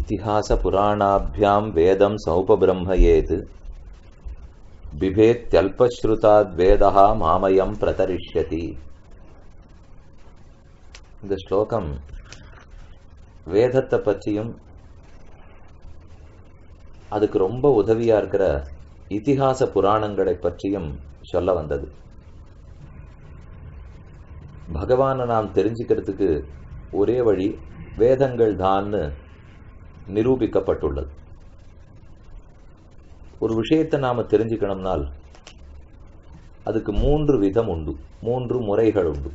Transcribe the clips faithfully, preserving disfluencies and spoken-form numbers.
இதிஹாச புராணாபியாம் வேதம் சௌபபிரம்மயேத் பிபேத்யல்பஸ்ருதாத் வேதஹா மாமயம் பிரதரிஷ்யதி. இந்த ஸ்லோகம் வேதத்தை பற்றியும் அதுக்கு ரொம்ப உதவியா இருக்கிற இதிஹாச புராணங்களை பற்றியும் சொல்ல வந்தது. பகவானை நாம் தெரிஞ்சுக்கிறதுக்கு ஒரே வழி வேதங்கள் தான்னு நிரூபிக்கப்பட்டுள்ளது. ஒரு விஷயத்தை நாம தெரிஞ்சுக்கணும்னால் அதுக்கு மூன்று விதம் உண்டு, மூன்று முறைகள் உண்டு.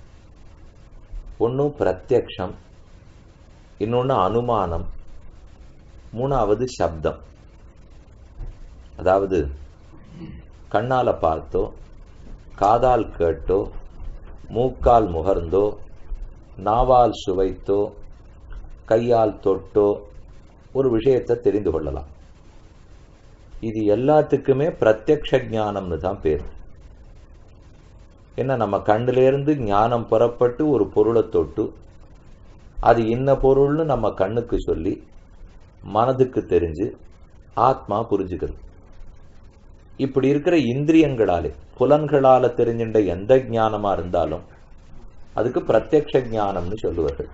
ஒன்று பிரத்யக்ஷம், இன்னொன்று அனுமானம், மூணாவது சப்தம். அதாவது கண்ணால பார்த்தோ, காதால் கேட்டோ, மூக்கால் முகர்ந்தோ, நாவால் சுவைத்தோ, கையால் தொட்டோ ஒரு விஷயத்தை தெரிந்து கொள்ளலாம். இது எல்லாத்துக்குமே பிரத்யக்ஷ ஞானம்னு தான் பேர். என்ன, நம்ம கண்ணிலிருந்து ஞானம் புறப்பட்டு ஒரு பொருளை தொட்டு அது இன்ன பொருள்னு நம்ம கண்ணுக்கு சொல்லி மனதுக்கு தெரிஞ்சு ஆத்மா புரிஞ்சுக்கிறது. இப்படி இருக்கிற இந்திரியங்களாலே புலன்களால தெரிஞ்சின்ற எந்த ஞானமா இருந்தாலும் அதுக்கு பிரத்யக்ஷ ஞானம்னு சொல்லுவார்கள்.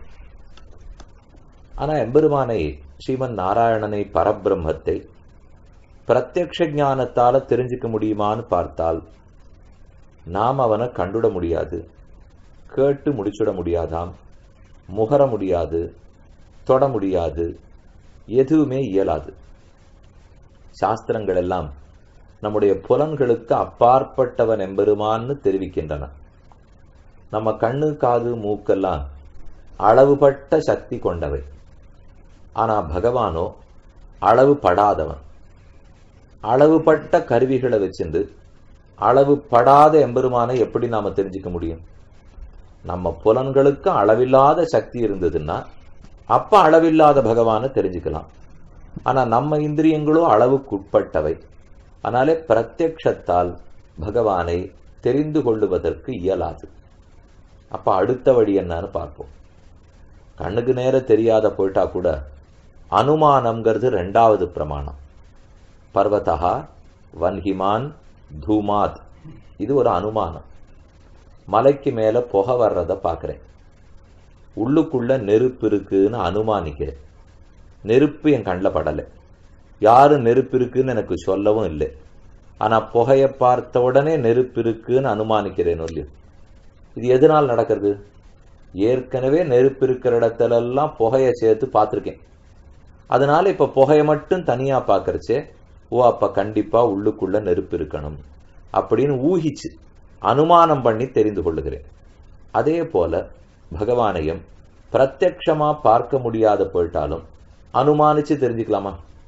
ஆனா எம்பெருமானை, ஸ்ரீமன் நாராயணனை, பரபிரம்மத்தை பிரத்யக்ஷ ஞானத்தால தெரிஞ்சுக்க முடியுமான்னு பார்த்தால் நாம் அவனை கண்டுட முடியாது, கேட்டு முடிச்சுட முடியாதாம், முகர முடியாது, தொட முடியாது, எதுவுமே இயலாது. சாஸ்திரங்கள் எல்லாம் நம்முடைய புலன்களுக்கு அப்பாற்பட்டவன் எம்பெருமான்னு தெரிவிக்கின்றன. நம்ம கண்ணு, காது, மூக்கெல்லாம் அளவுபட்ட சக்தி கொண்டவை. ஆனா பகவானோ அளவு படாதவன். அளவுபட்ட கருவிகளை வச்சிருந்து அளவு படாத எம்பெருமானை எப்படி நாம தெரிஞ்சுக்க முடியும்? நம்ம புலன்களுக்கு அளவில்லாத சக்தி இருந்ததுன்னா அப்ப அளவில்லாத பகவானை தெரிஞ்சுக்கலாம். ஆனா நம்ம இந்திரியங்களோ அளவுக்குட்பட்டவை. ஆனாலே பிரத்யக்ஷத்தால் பகவானை தெரிந்து கொள்ளுவதற்கு இயலாது. அப்ப அடுத்த வழி என்னன்னு பார்ப்போம். கண்ணுக்கு நேர தெரியாத போயிட்டா கூட அனுமானம்ங்கிறது ரெண்டாவது பிரமாணம். பர்வதா வன்ஹிமான் தூமாத், இது ஒரு அனுமானம். மலைக்கு மேல புகை வர்றத பாக்குறேன், உள்ளுக்குள்ள நெருப்பு இருக்குன்னு அனுமானிக்கிறேன். நெருப்பு என் கண்ணில் படலை, யாரும் நெருப்பு இருக்குன்னு எனக்கு சொல்லவும் இல்லை. ஆனா புகையை பார்த்த உடனே நெருப்பு இருக்குன்னு அனுமானிக்கிறேன் இல்லையோ? இது எதனால் நடக்கிறது? ஏற்கனவே நெருப்பு இருக்கிற இடத்துல எல்லாம் புகையை சேர்த்து பார்த்துருக்கேன். அதனால இப்ப புகையை மட்டும் தனியா பாக்குறச்சே, ஓ அப்ப கண்டிப்பா உள்ளுக்குள்ள நெருப்பு இருக்கணும் அப்படின்னு ஊகிச்சு அனுமானம் பண்ணி தெரிந்து கொள்ளுகிறேன். அதே போல பகவானையும் பிரத்யக்ஷமா பார்க்க முடியாத போயிட்டாலும் அனுமானிச்சு தெரிஞ்சுக்கலாமா?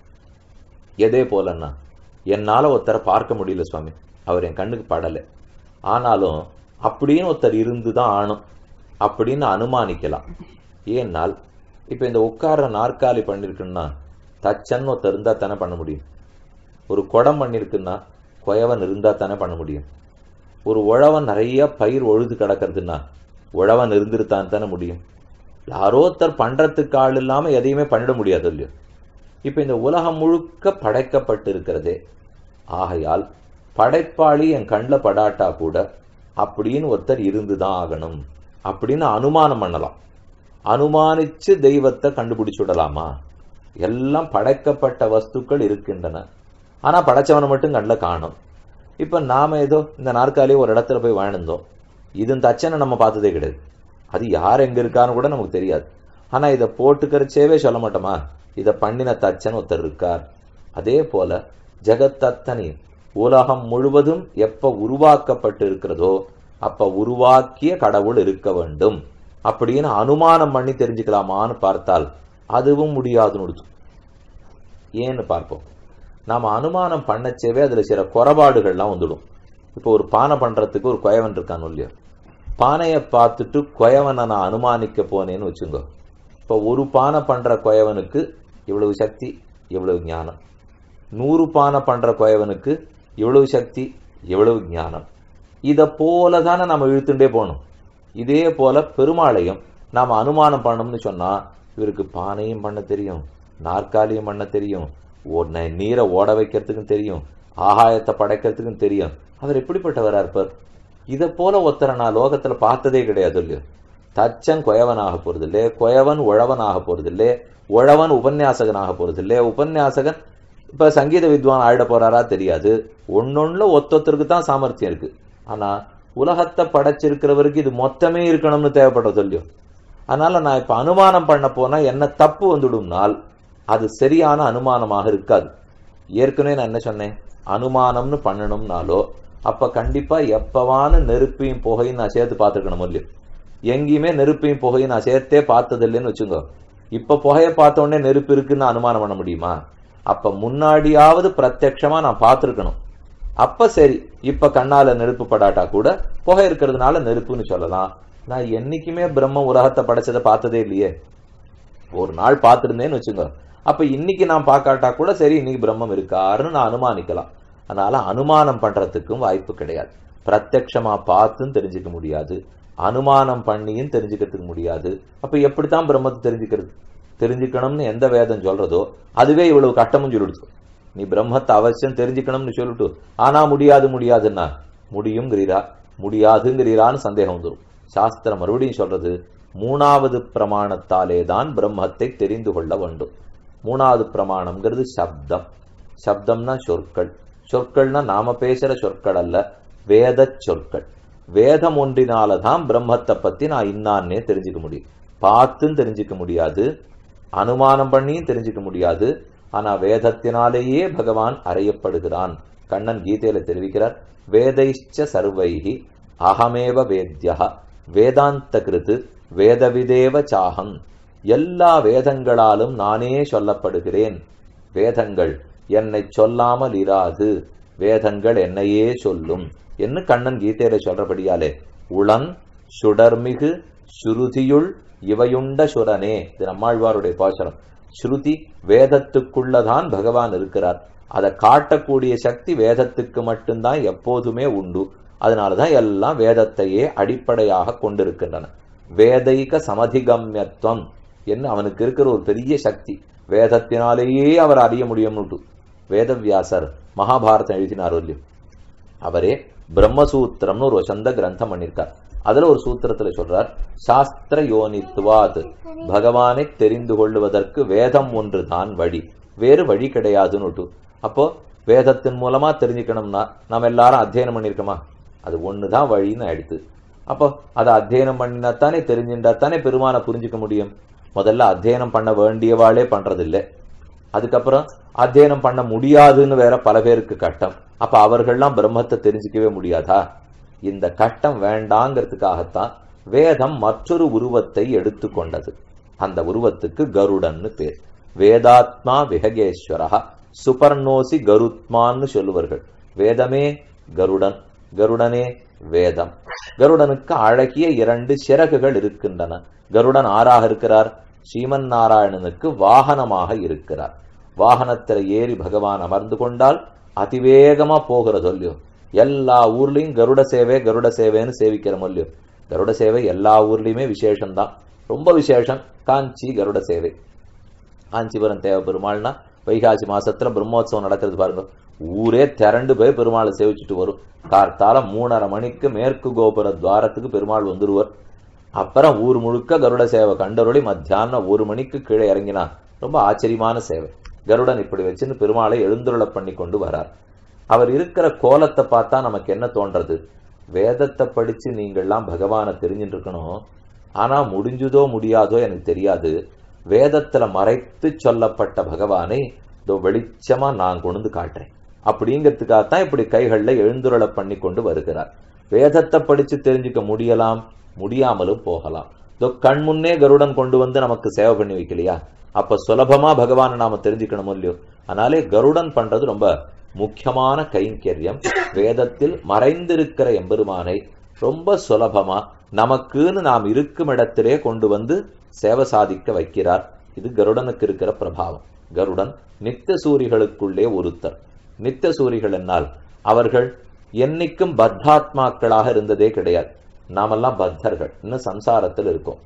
எதே போலன்னா, என்னால ஒருத்தரை பார்க்க முடியல சுவாமி, அவர் என் கண்ணுக்கு படலை, ஆனாலும் அப்படின்னு ஒருத்தர் இருந்துதான் ஆனும் அப்படின்னு அனுமானிக்கலாம். ஏன்னால் இப்ப இந்த உட்கார நாற்காலி பண்ணிருக்குன்னா தச்சன் ஒருத்தர் இருந்தா தானே பண்ண முடியும். ஒரு குடம் பண்ணிருக்குன்னா கொயவன் இருந்தா தானே பண்ண முடியும். ஒரு உழவன் நிறைய பயிர் ஒழுது கிடக்கிறதுன்னா உழவன் இருந்துருத்தான் தானே முடியும். யாரோ ஒருத்தர் பண்றதுக்கு ஆள் இல்லாம எதையுமே பண்ணிட முடியாது இல்லையோ? இப்ப இந்த உலகம் முழுக்க படைக்கப்பட்டு இருக்கிறதே, ஆகையால் படைப்பாளி என் கண்ணில் படாட்டா கூட அப்படின்னு ஒருத்தர் இருந்துதான் ஆகணும் அப்படின்னு அனுமானம் பண்ணலாம். அனுமானிச்சு தெய்வத்தை கண்டுபிடிச்சுடலாமா? எல்லாம் படைக்கப்பட்ட வஸ்துக்கள் இருக்கின்றன, ஆனா படைச்சவனை மட்டும் கண்ணில் காணும். இப்ப நாம ஏதோ இந்த நாற்காலியை ஒரு இடத்துல போய் வாழ்ந்தோம், இது தச்சனை நம்ம பார்த்ததே கிடையாது, அது யார் எங்க இருக்கான்னு கூட நமக்கு தெரியாது. ஆனா இதை போட்டுக்கிறச்சேவே சொல்ல மாட்டோமா, இதை பண்ணின தச்சன் ஒருத்தர் இருக்கார். அதே போல ஜெகத்தத்தனி உலகம் முழுவதும் எப்ப உருவாக்கப்பட்டு இருக்கிறதோ அப்ப உருவாக்கிய கடவுள் இருக்க வேண்டும் அப்படின்னு அனுமானம் பண்ணி தெரிஞ்சுக்கலாமான்னு பார்த்தால் அதுவும் முடியாதுன்னு. ஏன்னு பார்ப்போம். நாம அனுமானம் பண்ணச்சேவே அதுல சில குறைபாடுகள்லாம் வந்துடும். இப்போ ஒரு பானை பண்றதுக்கு ஒரு குயவன் இருக்கான்னு இல்லையோ? பானையை பார்த்துட்டு குயவனை நான் அனுமானிக்க போனேன்னு வச்சுங்க. இப்போ ஒரு பானை பண்ற குயவனுக்கு இவ்வளவு சக்தி, இவ்வளவு ஞானம். நூறு பானை பண்ற குயவனுக்கு இவ்வளவு சக்தி, இவ்வளவு ஞானம். இதை போலதானே நம்ம இழுத்துட்டே போகணும். இதே போல பெருமாளையும் நாம அனுமானம் பண்ணணும்னு சொன்னா இவருக்கு பானையும் பண்ண தெரியும், நாற்காலியம் பண்ண தெரியும், நீரை ஓட வைக்கிறதுக்கும் தெரியும், ஆகாயத்தை படைக்கிறதுக்கும் தெரியும். அவர் எப்படிப்பட்டவரா இருப்பார்? இதை போல ஒருத்தரை நான் லோகத்துல பார்த்ததே கிடையாது இல்லையோ. தச்சன் கொயவனாக போறதில்லை, கொயவன் உழவனாக போறதில்லை, உழவன் உபன்யாசகனாக போறதில்லை, உபன்யாசகன் இப்ப சங்கீத வித்வான் ஆயிட போறாரா தெரியாது. ஒன்னொன்னுல ஒத்தொத்தருக்கு தான் சாமர்த்தியம் இருக்கு. ஆனா உலகத்தை படைச்சிருக்கிறவருக்கு இது மொத்தமே இருக்கணும்னு தேவைப்படுறது இல்லையோ. அதனால நான் இப்ப அனுமானம் பண்ண போனா என்ன தப்பு வந்துடும்னால் அது சரியான அனுமானமாக இருக்காது. ஏற்கனவே நான் என்ன சொன்னேன், அனுமானம்னு பண்ணணும்னாலோ அப்ப கண்டிப்பா எப்பவான நெருப்பையும் புகையும் நான் சேர்த்து பார்த்துருக்கணும் இல்லையோ. எங்கேயுமே நெருப்பையும் புகையும் நான் சேர்த்தே பார்த்தது இல்லைன்னு வச்சுங்க. இப்ப புகையை பார்த்த உடனே நெருப்பு இருக்குன்னு அனுமானம் பண்ண முடியுமா? அப்ப முன்னாடியாவது பிரத்யட்சமா நான் பார்த்திருக்கணும். அப்ப சரி, இப்ப கண்ணால நெருப்பு படாட்டா கூட புகை இருக்கிறதுனால நெருப்புன்னு சொல்லலாம். நான் என்னைக்குமே பிரம்ம உலகத்தை படைச்சதை பார்த்ததே இல்லையே. ஒரு நாள் பார்த்திருந்தேன்னு வச்சுங்க, அப்ப இன்னைக்கு நான் பார்க்காட்டா கூட சரி இன்னைக்கு பிரம்மம் இருக்காருன்னு நான் அனுமானிக்கலாம். அதனால அனுமானம் பண்றதுக்கும் வாய்ப்பு கிடையாது. பிரத்யட்சமா பார்த்தும் தெரிஞ்சுக்க முடியாது, அனுமானம் பண்ணியும் தெரிஞ்சுக்கிறதுக்கு முடியாது. அப்ப எப்படித்தான் பிரம்மத்தை தெரிஞ்சுக்கிறது? தெரிஞ்சுக்கணும்னு எந்த வேதம் சொல்றதோ அதுவே இவ்வளவு கஷ்டமும் சொல்லிடுச்சு. நீ பிரம்மத்தை அவசியம் தெரிஞ்சுக்கணும்னு சொல்லிட்டு ஆனா முடியாது முடியாதுன்னா முடியுங்கிறீரா முடியாதுங்கிறீரான்னு சந்தேகம் வந்துடும். சாஸ்திரம் மறுபடியும் சொல்றது மூணாவது பிரமாணத்தாலே தான் பிரம்மத்தை தெரிந்து கொள்ள வேண்டும். மூணாவது பிரமாணம்ங்கிறது சப்தம். சப்தம்னா சொற்கள். சொற்கள்னா நாம பேசுற சொற்கள் அல்ல, வேத சொற்கள். வேதம் ஒன்றினாலதான் பிரம்மத்தை பத்தி நான் இன்னான்னே தெரிஞ்சுக்க முடியும். பார்த்தும் தெரிஞ்சுக்க முடியாது, அனுமானம் பண்ணியும் தெரிஞ்சுக்க முடியாது. ஆனா வேதத்தினாலேயே பகவான் அறையப்படுகிறான். கண்ணன் கீதையில தெரிவிக்கிறார், வேதைச்ச சர்வைஹி அகமேவ வேத்யா வேதாந்த கிருத்து வேதவிதேவ சாகம். எல்லா வேதங்களாலும் நானே சொல்லப்படுகிறேன். வேதங்கள் என்னை சொல்லாமல் இராது, வேதங்கள் என்னையே சொல்லும் என்று கண்ணன் கீதையில சொல்றபடியாலே உளன் சுடர்மிகு ஸ்ருதியுள் இவையுண்ட சுரனே. இது நம்மாழ்வாருடைய பாசனம். ஸ்ருதி வேதத்துக்குள்ளதான் பகவான் இருக்கிறார். அதை காட்டக்கூடிய சக்தி வேதத்துக்கு மட்டும்தான் எப்போதுமே உண்டு. அதனாலதான் எல்லாம் வேதத்தையே அடிப்படையாக கொண்டிருக்கின்றன. வேதைக சமதிகம்யத்துவம் என்று அவனுக்கு இருக்கிற ஒரு பெரிய சக்தி. வேதத்தினாலேயே அவர் அறிய முடியும்னுட்டு வேதவியாசர் மகாபாரதம் எழுதினார் இல்லையோ. அவரே பிரம்மசூத்திரம்னு ஒரு வசந்த கிரந்தம் பண்ணியிருக்கார். அதுல ஒரு சூத்திரத்துல சொல்றார், சாஸ்திர யோனித்துவாத், பகவானை தெரிந்து கொள்ளுவதற்கு வேதம் ஒன்று தான் வழி, வேறு வழி கிடையாதுன்னு. அப்போ வேதத்தின் மூலமா தெரிஞ்சுக்கணும்னா நம்ம எல்லாரும் அத்தியனம் பண்ணிருக்கோமா? அது ஒண்ணுதான் வழின்னு ஆயிடுத்து. அப்போ அதை அத்தியனம் பண்ணினாத்தானே தெரிஞ்சுட்டாத்தானே பெருமானை புரிஞ்சுக்க முடியும். முதல்ல அத்தியனம் பண்ண வேண்டியவாளே பண்றதில்லை. அதுக்கப்புறம் அத்தியனம் பண்ண முடியாதுன்னு வேற பல பேருக்கு கட்டம். அப்ப அவர்கள்லாம் பிரம்மத்தை தெரிஞ்சுக்கவே முடியாதா? இந்த கட்டம் வேண்டாங்கிறதுக்காகத்தான் வேதம் மற்றொரு உருவத்தை எடுத்துக்கொண்டது. அந்த உருவத்துக்கு கருடன்னு பேர். வேதாத்மா விஹகேஸ்வரா சுபர்ணோசி கருத்மான்னு சொல்லுவார்கள். வேதமே கருடன், கருடனே வேதம். கருடனுக்கு அழகிய இரண்டு சிறகுகள் இருக்கின்றன. கருடன் ஆறாக இருக்கிறார், ஸ்ரீமன் நாராயணனுக்கு வாகனமாக இருக்கிறார். வாகனத்தில் ஏறி பகவான் அமர்ந்து கொண்டால் அதிவேகமா போகிறது இல்லையோ. எல்லா ஊர்லயும் கருட சேவை கருட சேவைன்னு சேவிக்கிற இல்லையோ. கருட சேவை எல்லா ஊர்லயுமே விசேஷம்தான், ரொம்ப விசேஷம். காஞ்சி கருட சேவை. காஞ்சிபுரம் தேவ பெருமாள்னா வைகாசி மாசத்துல பிரம்மோத்சவம் நடக்கிறது பாருங்க. ஊரே திரண்டு போய் பெருமாளை சேவிச்சுட்டு வரும். கார்த்தால மூணரை மணிக்கு மேற்கு கோபுர துவாரத்துக்கு பெருமாள் வந்துருவர். அப்புறம் ஊர் முழுக்க கருட சேவை கண்டருளி மத்தியானம் ஒரு மணிக்கு கீழே இறங்கினா ரொம்ப ஆச்சரியமான சேவை. கருடன் இப்படி வச்சுன்னு பெருமாளை எழுந்துருளை பண்ணி கொண்டு வரார். அவர் இருக்கிற கோலத்தை பார்த்தா நமக்கு என்ன தோன்றது? வேதத்தை படிச்சு நீங்கள்லாம் பகவானை தெரிஞ்சுட்டு இருக்கணும், ஆனா முடிஞ்சுதோ முடியாதோ எனக்கு தெரியாது. வேதத்துல மறைத்து சொல்லப்பட்ட பகவானை இதோ வெளிச்சமா நான் கொண்டு காட்டுறேன் அப்படிங்கிறதுக்காகத்தான் இப்படி கைகள்ல எழுந்துருளை பண்ணி கொண்டு வருகிறார். வேதத்தை படிச்சு தெரிஞ்சுக்க முடியலாம், முடியாமலும் போகலாம். இதோ கண் முன்னே கருடன் கொண்டு வந்து நமக்கு சேவை பண்ணி வைக்கலையா? அப்ப சுலபமா பகவானை நாம தெரிஞ்சுக்கணும் இல்லையோ. அதனாலே கருடன் பண்றது ரொம்ப முக்கியமான கைங்கரியம். வேதத்தில் மறைந்திருக்கிற எம்பெருமானை ரொம்ப சுலபமா நமக்குன்னு நாம் இருக்கும் இடத்திலே கொண்டு வந்து சேவை சாதிக்க வைக்கிறார். இது கருடனுக்கு இருக்கிற பிரபாவம். கருடன் நித்திய சூரிகளுக்குள்ளே ஒருத்தர். நித்திய சூரிகள் என்னால் அவர்கள் என்னைக்கும் பத்தாத்மாக்களாக இருந்ததே கிடையாது. நாமெல்லாம் பத்தர்கள், இன்னும் சம்சாரத்தில் இருக்கோம்.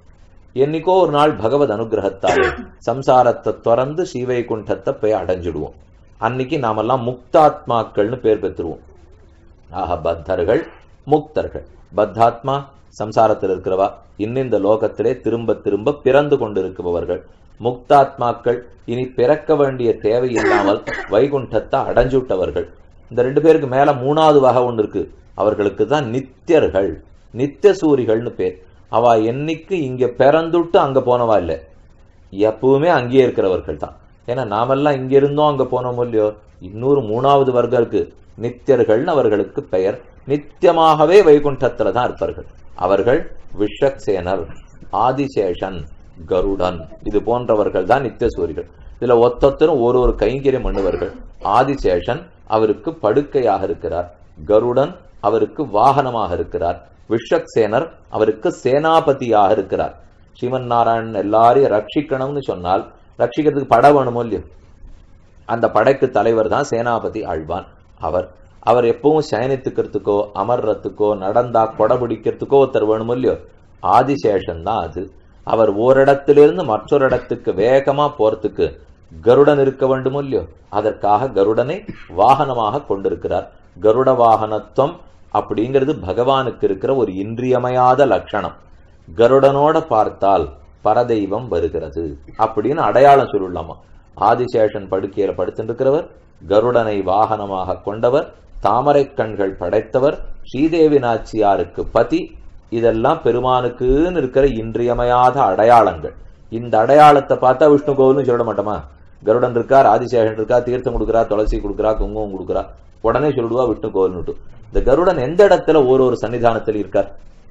என்னைக்கோ ஒரு நாள் பகவத் அனுகிரகத்தாலே சம்சாரத்தை துறந்து ஸ்ரீவைகுண்டத்தை போய் அடைஞ்சிடுவோம். அன்னைக்கு நாமெல்லாம் முக்தாத்மாக்கள்னு பேர் பெற்றுருவோம். ஆக பத்தர்கள் முக்தர்கள். பத்தாத்மா சம்சாரத்தில் இருக்கிறவா, இன்னும் இந்த லோகத்திலே திரும்ப திரும்ப பிறந்து கொண்டிருப்பவர்கள். முக்தாத்மாக்கள் இனி பிறக்க வேண்டிய தேவையில்லாமல் வைகுண்டத்தை அடைஞ்சுட்டவர்கள். இந்த ரெண்டு பேருக்கு மேல மூணாவது வகை ஒன்று இருக்கு. அவர்களுக்கு தான் நித்தியர்கள், நித்திய சூரிகள்னு பேர். அவ என்னைக்கு இங்க பிறந்துட்டு அங்க போனவா இல்லை, எப்பவுமே அங்கேயே இருக்கிறவர்கள் தான். ஏன்னா நாமெல்லாம் இங்க இருந்தோம் அங்க போனோம் இல்லையோ. இன்னொரு மூணாவது வர்க்கம் இருக்கு, நித்தியர்கள்னு அவர்களுக்கு பெயர். நித்தியமாகவே வைகுண்டத்துல தான் இருப்பார்கள். அவர்கள் விஷக்சேனர், ஆதிசேஷன், கருடன், இது போன்றவர்கள் தான் நித்திய சூரிகள். இதுல ஒத்தொத்தரும் ஒரு ஒரு கைங்கரியம் பண்ணுவார்கள். ஆதிசேஷன் அவருக்கு படுக்கையாக இருக்கிறார், கருடன் அவருக்கு வாகனமாக இருக்கிறார், விஷக்சேனர் அவருக்கு சேனாபதியாக இருக்கிறார். ஸ்ரீமன் நாராயணன் எல்லாரையும் ரட்சிக்கணும்னு சொன்னால் ரட்சிக்கிறதுக்கு படை வேணுமோ இல்லையோ, அந்த படைக்கு தலைவர் தான் சேனாபதி ஆழ்வான். அவர் அவர் எப்பவும் சயனித்துக்கிறதுக்கோ அமர்றதுக்கோ நடந்தா கொடை பிடிக்கிறதுக்கோ ஒருத்தர் வேணுமோ இல்லையோ, ஆதிசேஷன் தான் அது. அவர் ஓரிடத்திலிருந்து மற்றொரு இடத்துக்கு வேகமா போறதுக்கு கருடன் இருக்க வேண்டுமோ இல்லையோ, அதற்காக கருடனை வாகனமாக கொண்டிருக்கிறார். கருட வாகனத்துவம் அப்படிங்கிறது பகவானுக்கு இருக்கிற ஒரு இன்றியமையாத லட்சணம். கருடனோட பார்த்தால் பரதெய்வம் வருகிறது அப்படின்னு அடையாளம் சொல்லலாமா. ஆதிசேஷன் படுக்கையில படுத்துட்டு இருக்கிறவர், கருடனை வாகனமாக கொண்டவர், தாமரை கண்கள் படைத்தவர், ஸ்ரீதேவி நாச்சியாருக்கு பதி. இதெல்லாம் பெருமானுக்குன்னு இருக்கிற இன்றியமையாத அடையாளங்கள். இந்த அடையாளத்தை பார்த்தா விஷ்ணு கோவில்னு சொல்ல மாட்டோமா. கருடன் இருக்கார், ஆதிசேஷன் இருக்கா, தீர்த்தம் கொடுக்குறா, துளசி கொடுக்குறா, குங்குமம் கொடுக்குறா, உடனே சொல்லிடுவா விஷ்ணு கோவில்னுட்டு. இந்த கருடன் எந்த இடத்துல ஒரு ஒரு சன்னிதானத்தில் இருக்கார்?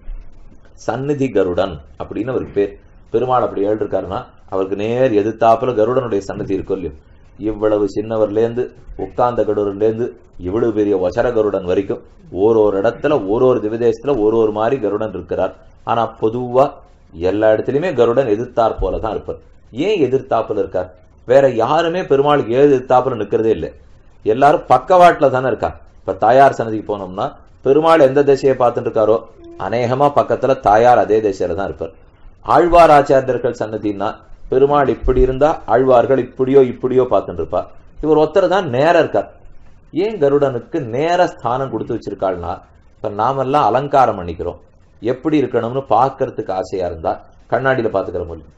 சந்நிதி கருடன் அப்படின்னு அவருக்கு பேர். பெருமாள் அப்படி எழுதிருக்காருன்னா அவருக்கு நேர் எதிர்த்தாப்புல கருடனுடைய சன்னதி இருக்கும் இல்லையோ. இவ்வளவு சின்னவர்லேருந்து உட்கார்ந்த கருடன்லேருந்து இவ்வளவு பெரிய வசர கருடன் வரைக்கும் ஒரு ஒரு இடத்துல ஒரு ஒரு திவிதேசத்துல ஒரு ஒரு மாதிரி கருடன் இருக்கிறார். ஆனா பொதுவா எல்லா இடத்துலயுமே கருடன் எதிர்த்தாற் போலதான் இருப்பார். ஏன் எதிர்த்தாப்புல இருக்கார்? வேற யாருமே பெருமாளுக்கு ஏது எதிர்த்தாப்புல நிக்கிறதே இல்லை. எல்லாரும் பக்கவாட்டுல தானே இருக்கா. இப்ப தாயார் சன்னதிக்கு போனோம்னா பெருமாள் எந்த திசையை பார்த்துட்டு இருக்காரோ அநேகமா பக்கத்துல தாயார் அதே திசையில தான் இருப்பார். ஆழ்வார் ஆச்சாரியர்கள் சன்னதினா பெருமாள் இப்படி இருந்தா ஆழ்வார்கள் இப்படியோ இப்படியோ பார்த்துட்டு இருப்பா. இவர் ஒருத்தர் தான் நேரம் இருக்கார். ஏன் கருடனுக்கு நேர ஸ்தானம் கொடுத்து வச்சிருக்காள்னா, இப்ப நாமெல்லாம் அலங்காரம் பண்ணிக்கிறோம். எப்படி இருக்கணும்னு பார்க்கறதுக்கு ஆசையா இருந்தா கண்ணாடியில பாத்துக்கிற முடியும்.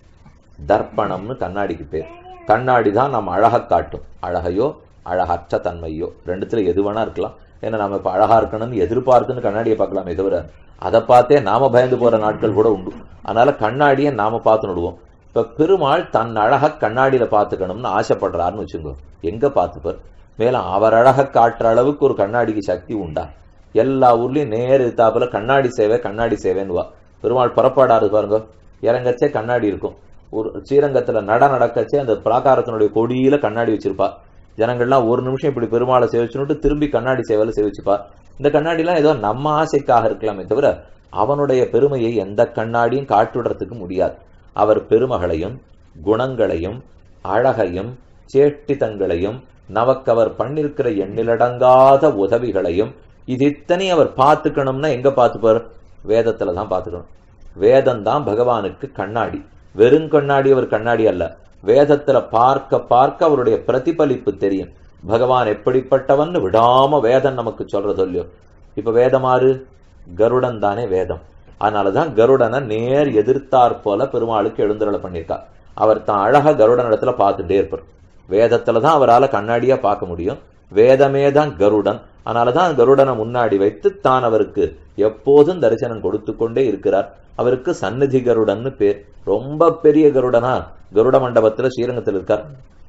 தர்ப்பணம்னு கண்ணாடிக்கு பேர். கண்ணாடி தான் நம்ம அழகா காட்டும். அழகையோ அழகற்ற தன்மையோ ரெண்டுத்துல எது வேணா இருக்கலாம். ஏன்னா நம்ம இப்ப அழகா இருக்கணும்னு எதிர்பார்த்துன்னு கண்ணாடியை பார்க்கலாமே தவிர அதை பார்த்தே நாம பயந்து போற நாட்கள் கூட உண்டு. அதனால கண்ணாடியை நாம பார்த்து நடுவோம். இப்ப பெருமாள் தன் அழக கண்ணாடியில பாத்துக்கணும்னு ஆசைப்படுறாருன்னு வச்சுக்கோ, எங்க பாத்துப்பார்? மேலும் அவர் அழக காட்டுற அளவுக்கு ஒரு கண்ணாடிக்கு சக்தி உண்டா? எல்லா ஊர்லயும் நேர் எதிர்த்தாப்புல கண்ணாடி சேவை கண்ணாடி சேவைன்னுவா. பெருமாள் புறப்பாடாரு பாருங்க, இறங்கச்சே கண்ணாடி இருக்கும். ஒரு ஸ்ரீரங்கத்துல நட நடக்கச்சே அந்த பிராகாரத்தினுடைய கொடியில கண்ணாடி வச்சிருப்பா. ஜனங்கள்லாம் ஒரு நிமிஷம் இப்படி பெருமாளை சேவிச்சுட்டு திரும்பி கண்ணாடி சேவையில சேவிச்சுப்பா. இந்த கண்ணாடி எல்லாம் ஏதோ நம்ம ஆசைக்காக இருக்கலாமே தவிர அவனுடைய பெருமையை எந்த கண்ணாடியும் காட்டுவிடுறதுக்கு முடியாது. அவர் பெருமகளையும் குணங்களையும் அழகையும் சேஷ்டிதங்களையும் நமக்கு அவர் பண்ணிருக்கிற எண்ணிலடங்காத உதவிகளையும் இது இத்தனை அவர் பார்த்துக்கணும்னா எங்க பார்த்துப்பார்? வேதத்துலதான் பார்த்துக்கணும். வேதம் தான் பகவானுக்கு கண்ணாடி. வெறும் கண்ணாடி அவர் கண்ணாடி அல்ல. வேதத்துல பார்க்க பார்க்க அவருடைய பிரதிபலிப்பு தெரியும். பகவான் எப்படிப்பட்டவன் விடாம வேதம் நமக்கு சொல்றது இல்லையோ. இப்ப வேதமாறு கருடன் தானே வேதம். அதனாலதான் கருடனை நேர் எதிர்த்தாற் போல பெருமாளுக்கு எழுந்தருளை பண்ணியிருக்கா. அவர் தான் அழகா கருடன் இடத்துல பார்த்துட்டே இருப்பார். வேதத்துலதான் அவரால் கண்ணாடியா பார்க்க முடியும். வேதமே தான் கருடன். அதனாலதான் கருடனை முன்னாடி வைத்து தான் அவருக்கு எப்போதும் தரிசனம் கொடுத்து கொண்டே இருக்கிறார். அவருக்கு சந்நிதி கருடன்னு பேர். ரொம்ப பெரிய கருடனா கருட மண்டபத்துல ஸ்ரீரங்கத்தில் இருக்கார்.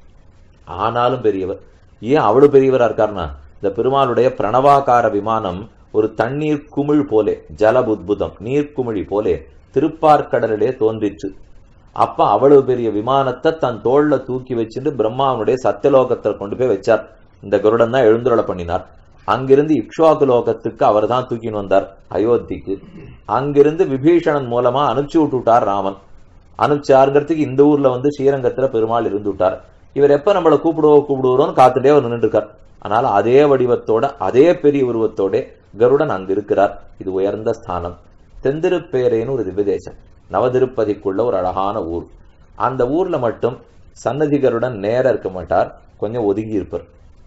ஆனாலும் பெரியவர். ஏன் அவ்வளவு பெரியவரா இருக்காருன்னா, இந்த பெருமாளுடைய பிரணவாகார விமானம் ஒரு தண்ணீர் குமிழ் போலே, ஜலபுத்புதம் நீர்க்குமிழி போலே திருப்பார்கடலிலே தோன்றிச்சு. அப்ப அவ்வளவு பெரிய விமானத்தை தன் தோல்ல தூக்கி வச்சுட்டு பிரம்மாவனுடைய சத்தியலோகத்தில் கொண்டு போய் வச்சார். இந்த கருடன் தான் எழுந்துருளை பண்ணினார். அங்கிருந்து இக்ஷ்வாகு லோகத்துக்கு அவர் தான் தூக்கின்னு வந்தார், அயோத்திக்கு. அங்கிருந்து விபீஷணன் மூலமா அனுப்பிச்சு விட்டுட்டார் ராமன். அனுப்பிச்சாருங்கிறதுக்கு இந்த ஊர்ல வந்து ஸ்ரீரங்கத்துல பெருமாள் இருந்து விட்டார். இவர் எப்ப நம்மளை கூப்பிடுவோ கூப்பிடுவோன்னு காத்துட்டே அவர் நின்று இருக்கார். அதனால அதே வடிவத்தோட அதே பெரிய உருவத்தோட கருடன் அங்கு இருக்கிறார். இது உயர்ந்த ஸ்தானம். தெந்திருப்பேரேன்னு ஒரு திவ்யதேசம். நவதிருப்பதிக்குள்ள ஒரு அழகான ஊர். அந்த ஊர்ல மட்டும் சன்னதி கருடன் நேரம் இருக்க மாட்டார், கொஞ்சம் ஒதுங்கி இருப்பார்.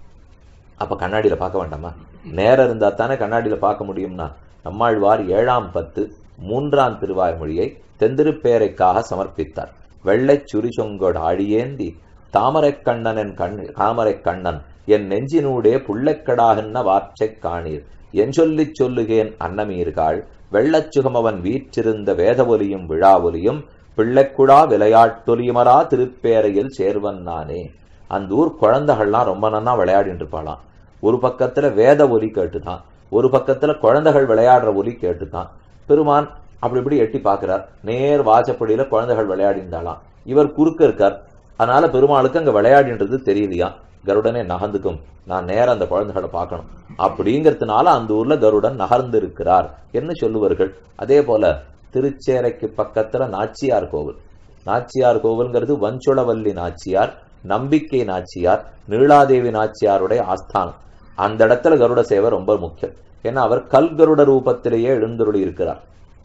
அப்ப கண்ணாடியில பார்க்க வேண்டாமா? நேரம் இருந்தா தானே கண்ணாடியில பார்க்க முடியும்னா, நம்மாழ்வார் ஏழாம் பத்து மூன்றாம் திருவாய்மொழியை தெந்திருப்பேரைக்காக சமர்ப்பித்தார். வெள்ளை சுரிசொங்கோடு ஆழியேந்தி தாமரை கண்ணன் என் கண் தாமரை கண்ணன் என் நெஞ்சினூடே புள்ளைக்கடாகன்ன வார்ச்சை காணீர் என் சொல்லிச் சொல்லுகேன் அன்னமீர்காள் வெள்ளச்சுகமவன் வீற்றிருந்த வேதவொலியும் விழாவொலியும் பிள்ளைக்குடா விளையாட்டொலியுமரா திருப்பேரையில் சேர்வன் நானே. அந்த ஊர் குழந்தைகள்லாம் ரொம்ப நன்னா விளையாடிட்டு இருப்பாளாம். ஒரு பக்கத்துல வேத ஒலி கேட்டுதான், ஒரு பக்கத்துல குழந்தைகள் விளையாடுற ஒலி கேட்டுதான். பெருமான் அப்படி இப்படி எட்டி பார்க்கிறார். நேர் வாசப்படியில குழந்தைகள் விளையாடிந்தாலாம். இவர் குறுக்க இருக்கார். அதனால பெருமாளுக்கு அங்க விளையாடின்றது தெரியலையா. கருடனே நகர்ந்துக்கும், நான் நேரம் அந்த குழந்தைகளை பார்க்கணும் அப்படிங்கிறதுனால அந்த ஊர்ல கருடன் நகர்ந்து இருக்கிறார் என்ன சொல்லுவார்கள். அதே போல திருச்சேரைக்கு பக்கத்துல நாச்சியார் கோவில். நாச்சியார் கோவில்ங்கிறது வஞ்சுளவல்லி நாச்சியார், நம்பிக்கை நாச்சியார், நீலாதேவி நாச்சியாருடைய ஆஸ்தானம். அந்த இடத்துல கருட சேவை ரொம்ப முக்கியம். ஏன்னா அவர் கல் கருட ரூபத்திலேயே எழுந்தருளி இருக்கிறார்.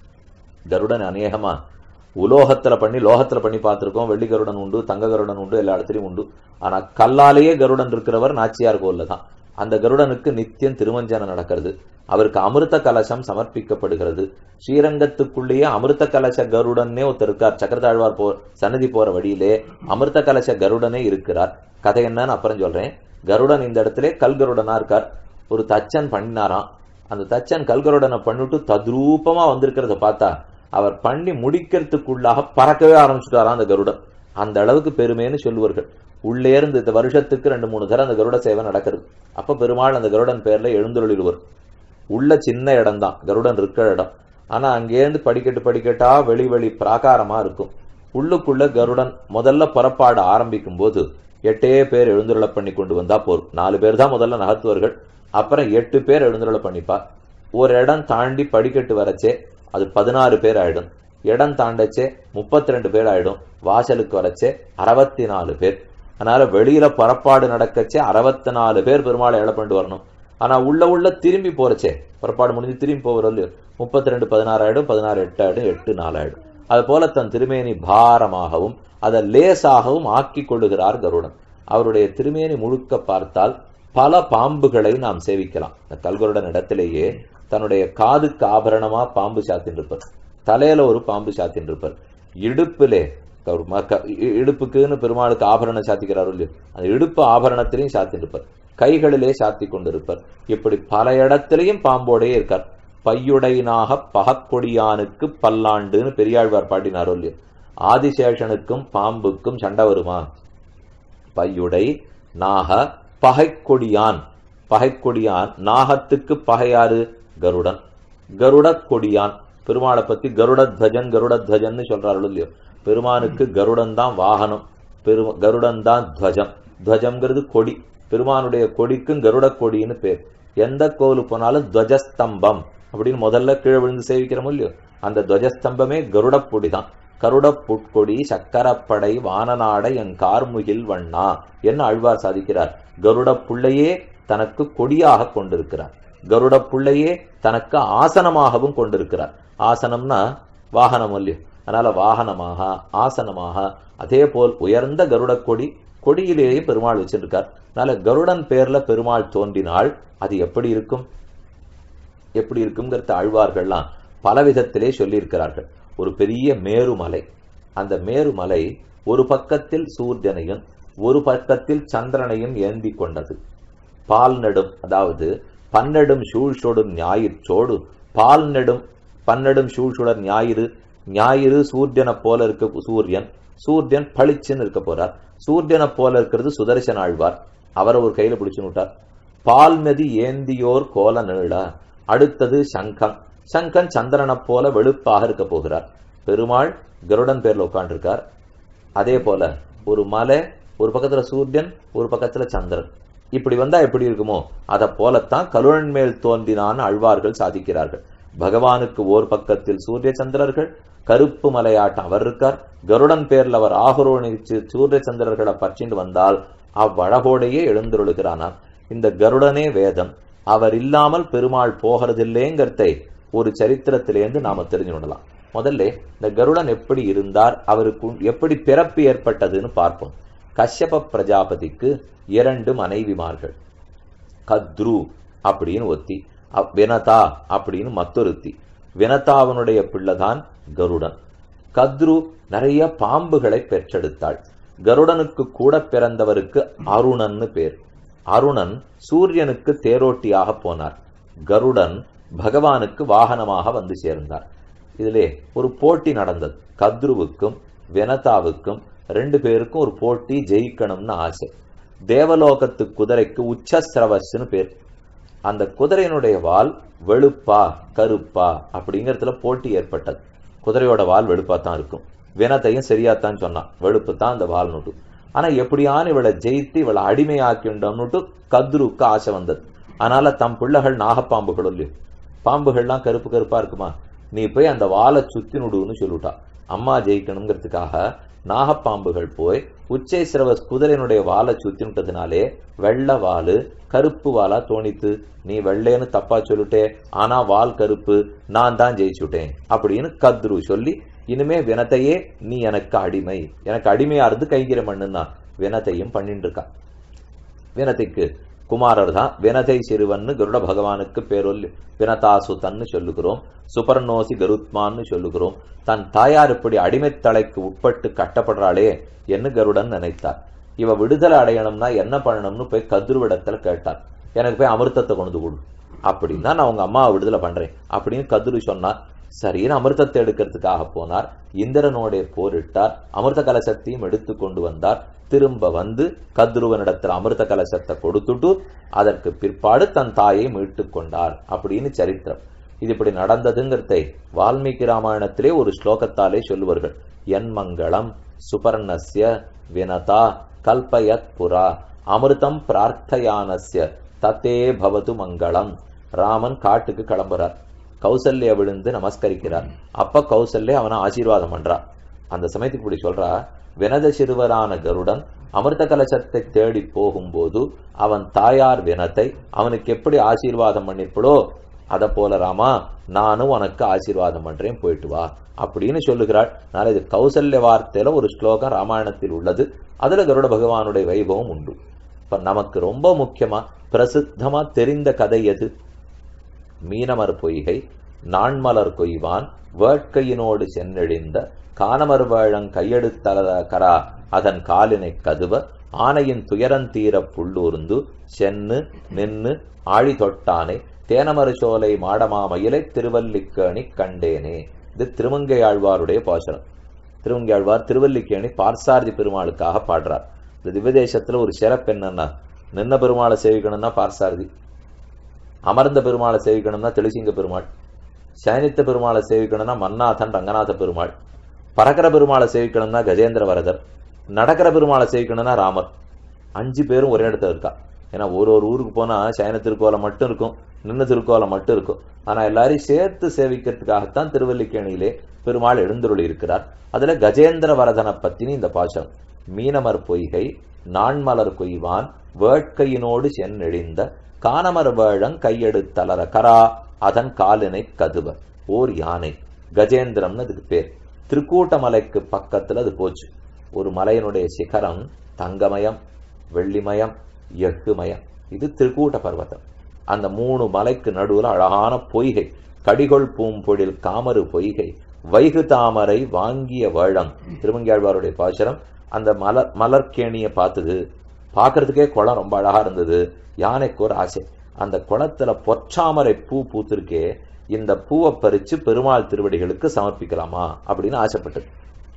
கருடன் அநேகமா உலோகத்துல பண்ணி லோகத்துல பண்ணி பார்த்திருக்கோம். வெள்ளி கருடன் உண்டு, தங்க கருடன் உண்டு, எல்லா இடத்துலயும் உண்டு. ஆனா கல்லாலேயே கருடன் இருக்கிறவர் நாச்சியார் கோவில்ல தான். அந்த கருடனுக்கு நித்தியம் திருமஞ்சனம் நடக்கிறது. அவருக்கு அமிர்த கலசம் சமர்ப்பிக்கப்படுகிறது. ஸ்ரீரங்கத்துக்குள்ளேயே அமிர்த கலச கருடனே ஒருத்தர் இருக்கார். சக்கரத்தாழ்வார் போ சன்னதி போற வழியிலே அமிர்த கலச கருடனே இருக்கிறார். கதை என்னன்னு அப்புறம் சொல்றேன். கருடன் இந்த இடத்துல கல்கருடனா இருக்கார். ஒரு தச்சன் பண்ணினாராம். அந்த தச்சன் கல்கருடனை பண்ணிட்டு தத்ரூபமா வந்திருக்கிறத பார்த்தா அவர் பண்ணி முடிக்கிறதுக்குள்ளாக பறக்கவே ஆரம்பிச்சுட்டாராம் அந்த கருடன். அந்த அளவுக்கு பெருமைன்னு சொல்லுவார்கள். உள்ளே இருந்து இந்த வருஷத்துக்கு ரெண்டு மூணு தரம் அந்த கருட சேவை நடக்கிறது. அப்ப பெருமாள் அந்த கருடன் பேர்ல எழுந்தருளிடுவர். உள்ள சின்ன இடம் தான் கருடன் இருக்கிற இடம். ஆனா அங்கேருந்து படிக்கட்டு படிக்கட்டா வெளி வெளி பிராகாரமா இருக்கும். உள்ளுக்குள்ள கருடன் முதல்ல புறப்பாடு ஆரம்பிக்கும் போது எட்டே பேர் எழுந்துருளை பண்ணி கொண்டு வந்தா போரும். நாலு பேர் தான் முதல்ல நகர்த்துவார்கள். அப்புறம் எட்டு பேர் எழுந்துருளை பண்ணிப்பா. ஒரு இடம் தாண்டி படிக்கட்டு வரச்சே அது பதினாறு பேர் ஆயிடும். இடம் தாண்டச்சே முப்பத்தி ரெண்டு பேர் ஆயிடும். வாசலுக்கு வரச்சே அறுபத்தி நாலு பேர். அதனால வெளியில புறப்பாடு நடக்கச்சே அறுபத்தி நாலு பேர் பெருமாளை எழ பண்ணிட்டு வரணும். ஆனா உள்ள உள்ள திரும்பி போறச்சே புறப்பாடு முடிஞ்சு திரும்பி போகிறோம் இல்லையோ, முப்பத்தி ரெண்டு பதினாறு ஆயிடும், பதினாறு எட்டு ஆயிடும், எட்டு நாலு ஆயிடும். அது போல தன் திருமேனி பாரமாகவும் அதை லேசாகவும் ஆக்கி கொள்ளுகிறார் கருடன். அவருடைய திருமேனி முழுக்க பார்த்தால் பல பாம்புகளை நாம் சேவிக்கலாம். இந்த கல்கருடன் இடத்திலேயே தன்னுடைய காதுக்கு ஆபரணமா பாம்பு சாத்தின் இருப்பார், தலையில ஒரு பாம்பு சாத்தின் இருப்பார், இடுப்பிலே இடுப்புக்குன்னு பெருமாளுக்கு ஆபரணம் சாத்திக்கிறார் இல்லையோ, அந்த இடுப்பு ஆபரணத்திலையும் சாத்தின் இருப்பார், கைகளிலே சாத்தி கொண்டிருப்பார். இப்படி பல இடத்திலையும் பாம்போடையே இருக்கார். பையுடைனாக பகக்கொடியானுக்கு பல்லாண்டுன்னு பெரியாழ்வார் பாடினாரோ இல்லையோ, ஆதிசேஷனுக்கும் பாம்புக்கும் சண்டை வருமா? பையுடை நாக பகைக்கொடியான். பகைக்கொடியான் நாகத்துக்கு பகையாறு? கருடன். கருட கொடியான். பெருமாளை பத்தி கருடத்வஜன் கருடத்வஜன் சொல்றாரு இல்லையோ, பெருமானுக்கு கருடன் தான் வாகனம், பெரு கருடன் தான் துவஜம். துவஜம்ங்கிறது கொடி. பெருமானுடைய கொடிக்கும் கருட கொடின்னு பேர். எந்த கோவிலுக்கு போனாலும் துவஜஸ்தம்பம் அப்படின்னு முதல்ல கீழே விழுந்து சேவிக்கிறோம் இல்லையோ, அந்த துவஜஸ்தம்பமே கருட பொடி தான். கருட புட்கொடி சக்கரப்படை வானநாடை என் கார்முகில் வண்ணா என்ன ஆழ்வார் சாதிக்கிறார். கருட புள்ளையே தனக்கு கொடியாக கொண்டிருக்கிறார். கருட புள்ளையே தனக்கு ஆசனமாகவும் கொண்டிருக்கிறார். ஆசனம்னா வாகனம் இல்லையோ, அதனால வாகனமாக ஆசனமாக அதே போல் உயர்ந்த கருட கொடி கொடியிலேயே பெருமாள் வச்சிருக்கார். அதனால கருடன் பேர்ல பெருமாள் தோன்றினால் அது எப்படி இருக்கும்? எப்படி இருக்குங்கிறத ஆழ்வார்கள்லாம் பல விதத்திலே சொல்லியிருக்கிறார்கள். ஒரு பெரிய மேருமலை. அந்த மேருமலை ஒரு பக்கத்தில் சூரியனையும் ஒரு பக்கத்தில் சந்திரனையும் ஏந்தி கொண்டது. பால் நெடும், அதாவது பன்னெடும் சூழ்சொடும் ஞாயிற்றோடு பால் நெடும் பன்னெடும் சூழ்சுடர் ஞாயிறு. ஞாயிறு சூரியனை போல இருக்க சூரியன், சூரியன் பளிச்சுன்னு இருக்க போறார். சூரியனை போல இருக்கிறது சுதர்சன ஆழ்வார், அவரை ஒரு கையில பிடிச்சுன்னு விட்டார். பால்மெதி ஏந்தியோர் கோல நீள. அடுத்தது சங்கம். சங்கன் சந்திரனை போல வெளுப்பாக இருக்க போகிறார். பெருமாள் கருடன் பேர்ல உட்காண்டிருக்கார். அதே போல ஒரு மலை, ஒரு பக்கத்துல சூரியன், ஒரு பக்கத்துல சந்திரன். இப்படி வந்தா எப்படி இருக்குமோ அதை போலத்தான் கருடன் மேல் தோன்றினான் அழ்வார்கள் சாதிக்கிறார்கள். பகவானுக்கு ஓர் பக்கத்தில் சூரிய சந்திரர்கள், கருப்பு மலையாட்டம் அவர் இருக்கார். கருடன் பேர்ல அவர் ஆகுரோணிச்சு சூரிய சந்திரர்களை பற்றிண்டு வந்தால் அவ்வழகோடையே எழுந்தருளுகிறானார். இந்த கருடனே வேதம். அவர் இல்லாமல் பெருமாள் போகிறதில்லைங்கிறதை ஒரு சரித்திரத்திலேருந்து நாம தெரிஞ்சு விடலாம். முதல்ல இந்த கருடன் எப்படி இருந்தார், அவருக்கு எப்படி பிறப்பு ஏற்பட்டதுன்னு பார்ப்போம். கஷ்யப பிரஜாபதிக்கு இரண்டு மனைவிமார்கள், கத்ரு அப்படின்னு ஒத்தி, வினதா அப்படின்னு மற்றொருத்தி. வினதாவனுடைய பிள்ளைதான் கருடன். கத்ரு நிறைய பாம்புகளை பெற்றெடுத்தாள். கருடனுக்கு கூட பிறந்தவருக்கு அருணன்னு பேர். அருணன் சூரியனுக்கு தேரோட்டியாக போனார். கருடன் பகவானுக்கு வாகனமாக வந்து சேர்ந்தார். இதிலே ஒரு போட்டி நடந்தது. கத்ருவுக்கும் வினதாவுக்கும் ரெண்டு பேருக்கும் ஒரு போட்டி, ஜெயிக்கணும்னு ஆசை. தேவலோகத்து குதிரைக்கு உச்சஸ்ரவஸ்ன்னு பேர். அந்த குதிரையினுடைய வால் வெளுப்பா கருப்பா அப்படிங்கறதுல போட்டி ஏற்பட்டது. குதிரையோட வால் வெளுப்பா தான் இருக்கும். வினத்தையும் சரியாத்தான் சொன்னான், வெளுப்பு தான் அந்த வால் நோட்டு. ஆனா எப்படியான இவளை ஜெயித்து இவளை அடிமையாக்கிண்டோம்னுட்டு கத்ருக்கு ஆசை வந்தது. அதனால தம் பிள்ளைகள் நாகப்பாம்புகள் இல்லையோ, பாம்புகள்லாம் கருப்பு கருப்பா இருக்குமா, நீ போய் அந்த வாலை சுத்தி நுடுன்னு சொல்லிவிட்டா. அம்மா ஜெயிக்கணுங்கிறதுக்காக நாகப்பாம்புகள் போய் உச்சை சிரவஸ் குதிரையினுடைய வாலை சுத்தி விட்டதுனாலே வெள்ளை வாலு கருப்பு வாலா தோணித்து. நீ வெள்ளைன்னு தப்பா சொல்லிட்டே, ஆனா வால் கருப்பு, நான் தான் ஜெயிச்சுட்டேன் அப்படின்னு கத்ரு சொல்லி, இனிமே வினத்தையே நீ எனக்கு அடிமை, எனக்கு அடிமையா இருந்து கைகிற மண்ணுன்னா வினத்தையும் பண்ணிட்டு இருக்கா. வினத்தைக்கு குமாரர் தான் வினதை சிறுவன்னு கருட பகவானுக்கு பேரொல்லு. வினதாசுதன்னு சொல்லுகிறோம், சுபர்ணோசி கருத்மான்னு சொல்லுகிறோம். தன் தாயார் இப்படி அடிமைத்தலைக்கு உட்பட்டு கட்டப்படுறாளே என்று கருடன் நினைத்தார். இவ விடுதலை அடையணும்னா என்ன பண்ணணும்னு போய் கத்ருவிடத்துல கேட்டார். எனக்கு போய் அமிர்தத்தை கொண்டு கொடு அப்படின்னா நான் உங்க அம்மாவை விடுதலை பண்றேன் அப்படின்னு கத்ரு சொன்னார். சரின்னு அமிர்தத்தை எடுக்கிறதுக்காக போனார். இந்திரனோட போரிட்டார். அமிர்த கலசத்தையும் எடுத்து கொண்டு வந்தார். திரும்ப வந்து கத்ருவனிடத்தில் அமிர்த கலசத்தை கொடுத்துட்டு அதற்கு பிற்பாடு தன் தாயை மீட்டு கொண்டார் அப்படின்னு சரித்திரம். இது இப்படி நடந்ததுங்கிறதை வால்மீகி ராமாயணத்திலே ஒரு ஸ்லோகத்தாலே சொல்லுவார்கள். என் மங்களம் சுபர்ணஸ்ய வினதா கல்பயத் புரா அமிர்தம் பிரார்த்தயானஸ்ய தத்தே பவது மங்களம். ராமன் காட்டுக்கு கிளம்புறார். கௌசல்யா விழுந்து நமஸ்கரிக்கிறார். அப்ப கௌசல்யா அவனை ஆசீர்வாதம் பண்றா. அந்த சமயத்துக்கு இப்படி சொல்றா, வினத சிறுவரான கருடன் அமிர்த கலசத்தை தேடி போகும்போது அவன் தாயார் வினத்தை அவனுக்கு எப்படி ஆசீர்வாதம் பண்ணிருப்படோ அத போல ராமா நானும் உனக்கு ஆசீர்வாதம் பண்றேன், போயிட்டு வா அப்படின்னு சொல்லுகிறாள். அதனால இது கௌசல்ய வார்த்தையில ஒரு ஸ்லோகம் ராமாயணத்தில் உள்ளது. அதுல கருட பகவானுடைய வைபவம் உண்டு. இப்ப நமக்கு ரொம்ப முக்கியமா பிரசித்தமா தெரிந்த கதை எது? மீனமர் பொய்கை நான்மலர் கொய்வான் வேட்கையினோடு சென்னெழிந்த கானமர் வேழங் கையெடுத்தல கரா அதன் காலினை கதுவ ஆனையின் துயரந்தீர புள்ளூர்ந்து சென்னு நின்னு ஆழி தொட்டானே தேனமரு சோலை மாடமாமயிலை திருவல்லிக்கேணி கண்டேனே. இது திருமங்கை ஆழ்வாருடைய பாசுரம். திருமங்கை ஆழ்வார் திருவல்லிக்கேணி பார்சாரதி பெருமாளுக்காக பாடுறார். இந்த திவ்யதேசத்துல ஒரு சிறப்பு என்னன்னா, நின்ன பெருமாளை சேவிக்கணும்னா பார்சாரதி, அமர்ந்த பெருமாளை சேவிக்கணும்னா தெளிசிங்க பெருமாள், சயனித்த பெருமாளை சேவிக்கணும்னா மன்னாதன் ரங்கநாத பெருமாள், பறக்கிற பெருமாளை சேவிக்கணும்னா கஜேந்திர வரதர், நடக்கிற பெருமாளை சேவிக்கணும்னா ராமர். அஞ்சு பேரும் ஒரே இடத்துல இருக்கா. ஏன்னா ஒரு ஒரு ஊருக்கு போனா சயன திருக்கோலம் மட்டும் இருக்கும், நின்ன திருக்கோலம் மட்டும் இருக்கும். ஆனா எல்லாரையும் சேர்த்து சேவிக்கிறதுக்காகத்தான் திருவல்லிக்கேணியிலே பெருமாள் எழுந்தருளி இருக்கிறார். அதுல கஜேந்திர வரதனை பத்தினி இந்த பாசம். மீனமர் பொய்கை நான்மலர் கொய்வான் வேட்கையினோடு சென்னெழிந்த கானமர் வேழங் கையெடுத்தலர கரா அதன் காலினை கதுவ. ஓர் யானை, கஜேந்திரம்னு அதுக்கு பேர். திருக்கூட்ட மலைக்கு பக்கத்துல அது போச்சு. ஒரு மலையினுடைய சிகரம் தங்கமயம், வெள்ளிமயம், எஃகுமயம். இது திருக்கூட்ட பர்வதம். அந்த மூணு மலைக்கு நடுவுல அழகான பொய்கை, கடிகொள் பூம்பொழில் காமரு பொய்கை வைகு தாமரை வாங்கிய வேழம். திருமங்கியாழ்வாருடைய பாசுரம். அந்த மலர் மலர்கேணிய பார்த்தது, பார்க்கறதுக்கே குளம் ரொம்ப அழகா இருந்தது. யானைக்கு ஒரு ஆசை, அந்த குளத்துல பொற்றாமரை பூ பூத்திருக்கே, இந்த பூவை பறிச்சு பெருமாள் திருவடிகளுக்கு சமர்ப்பிக்கலாமா அப்படின்னு ஆசைப்பட்டது.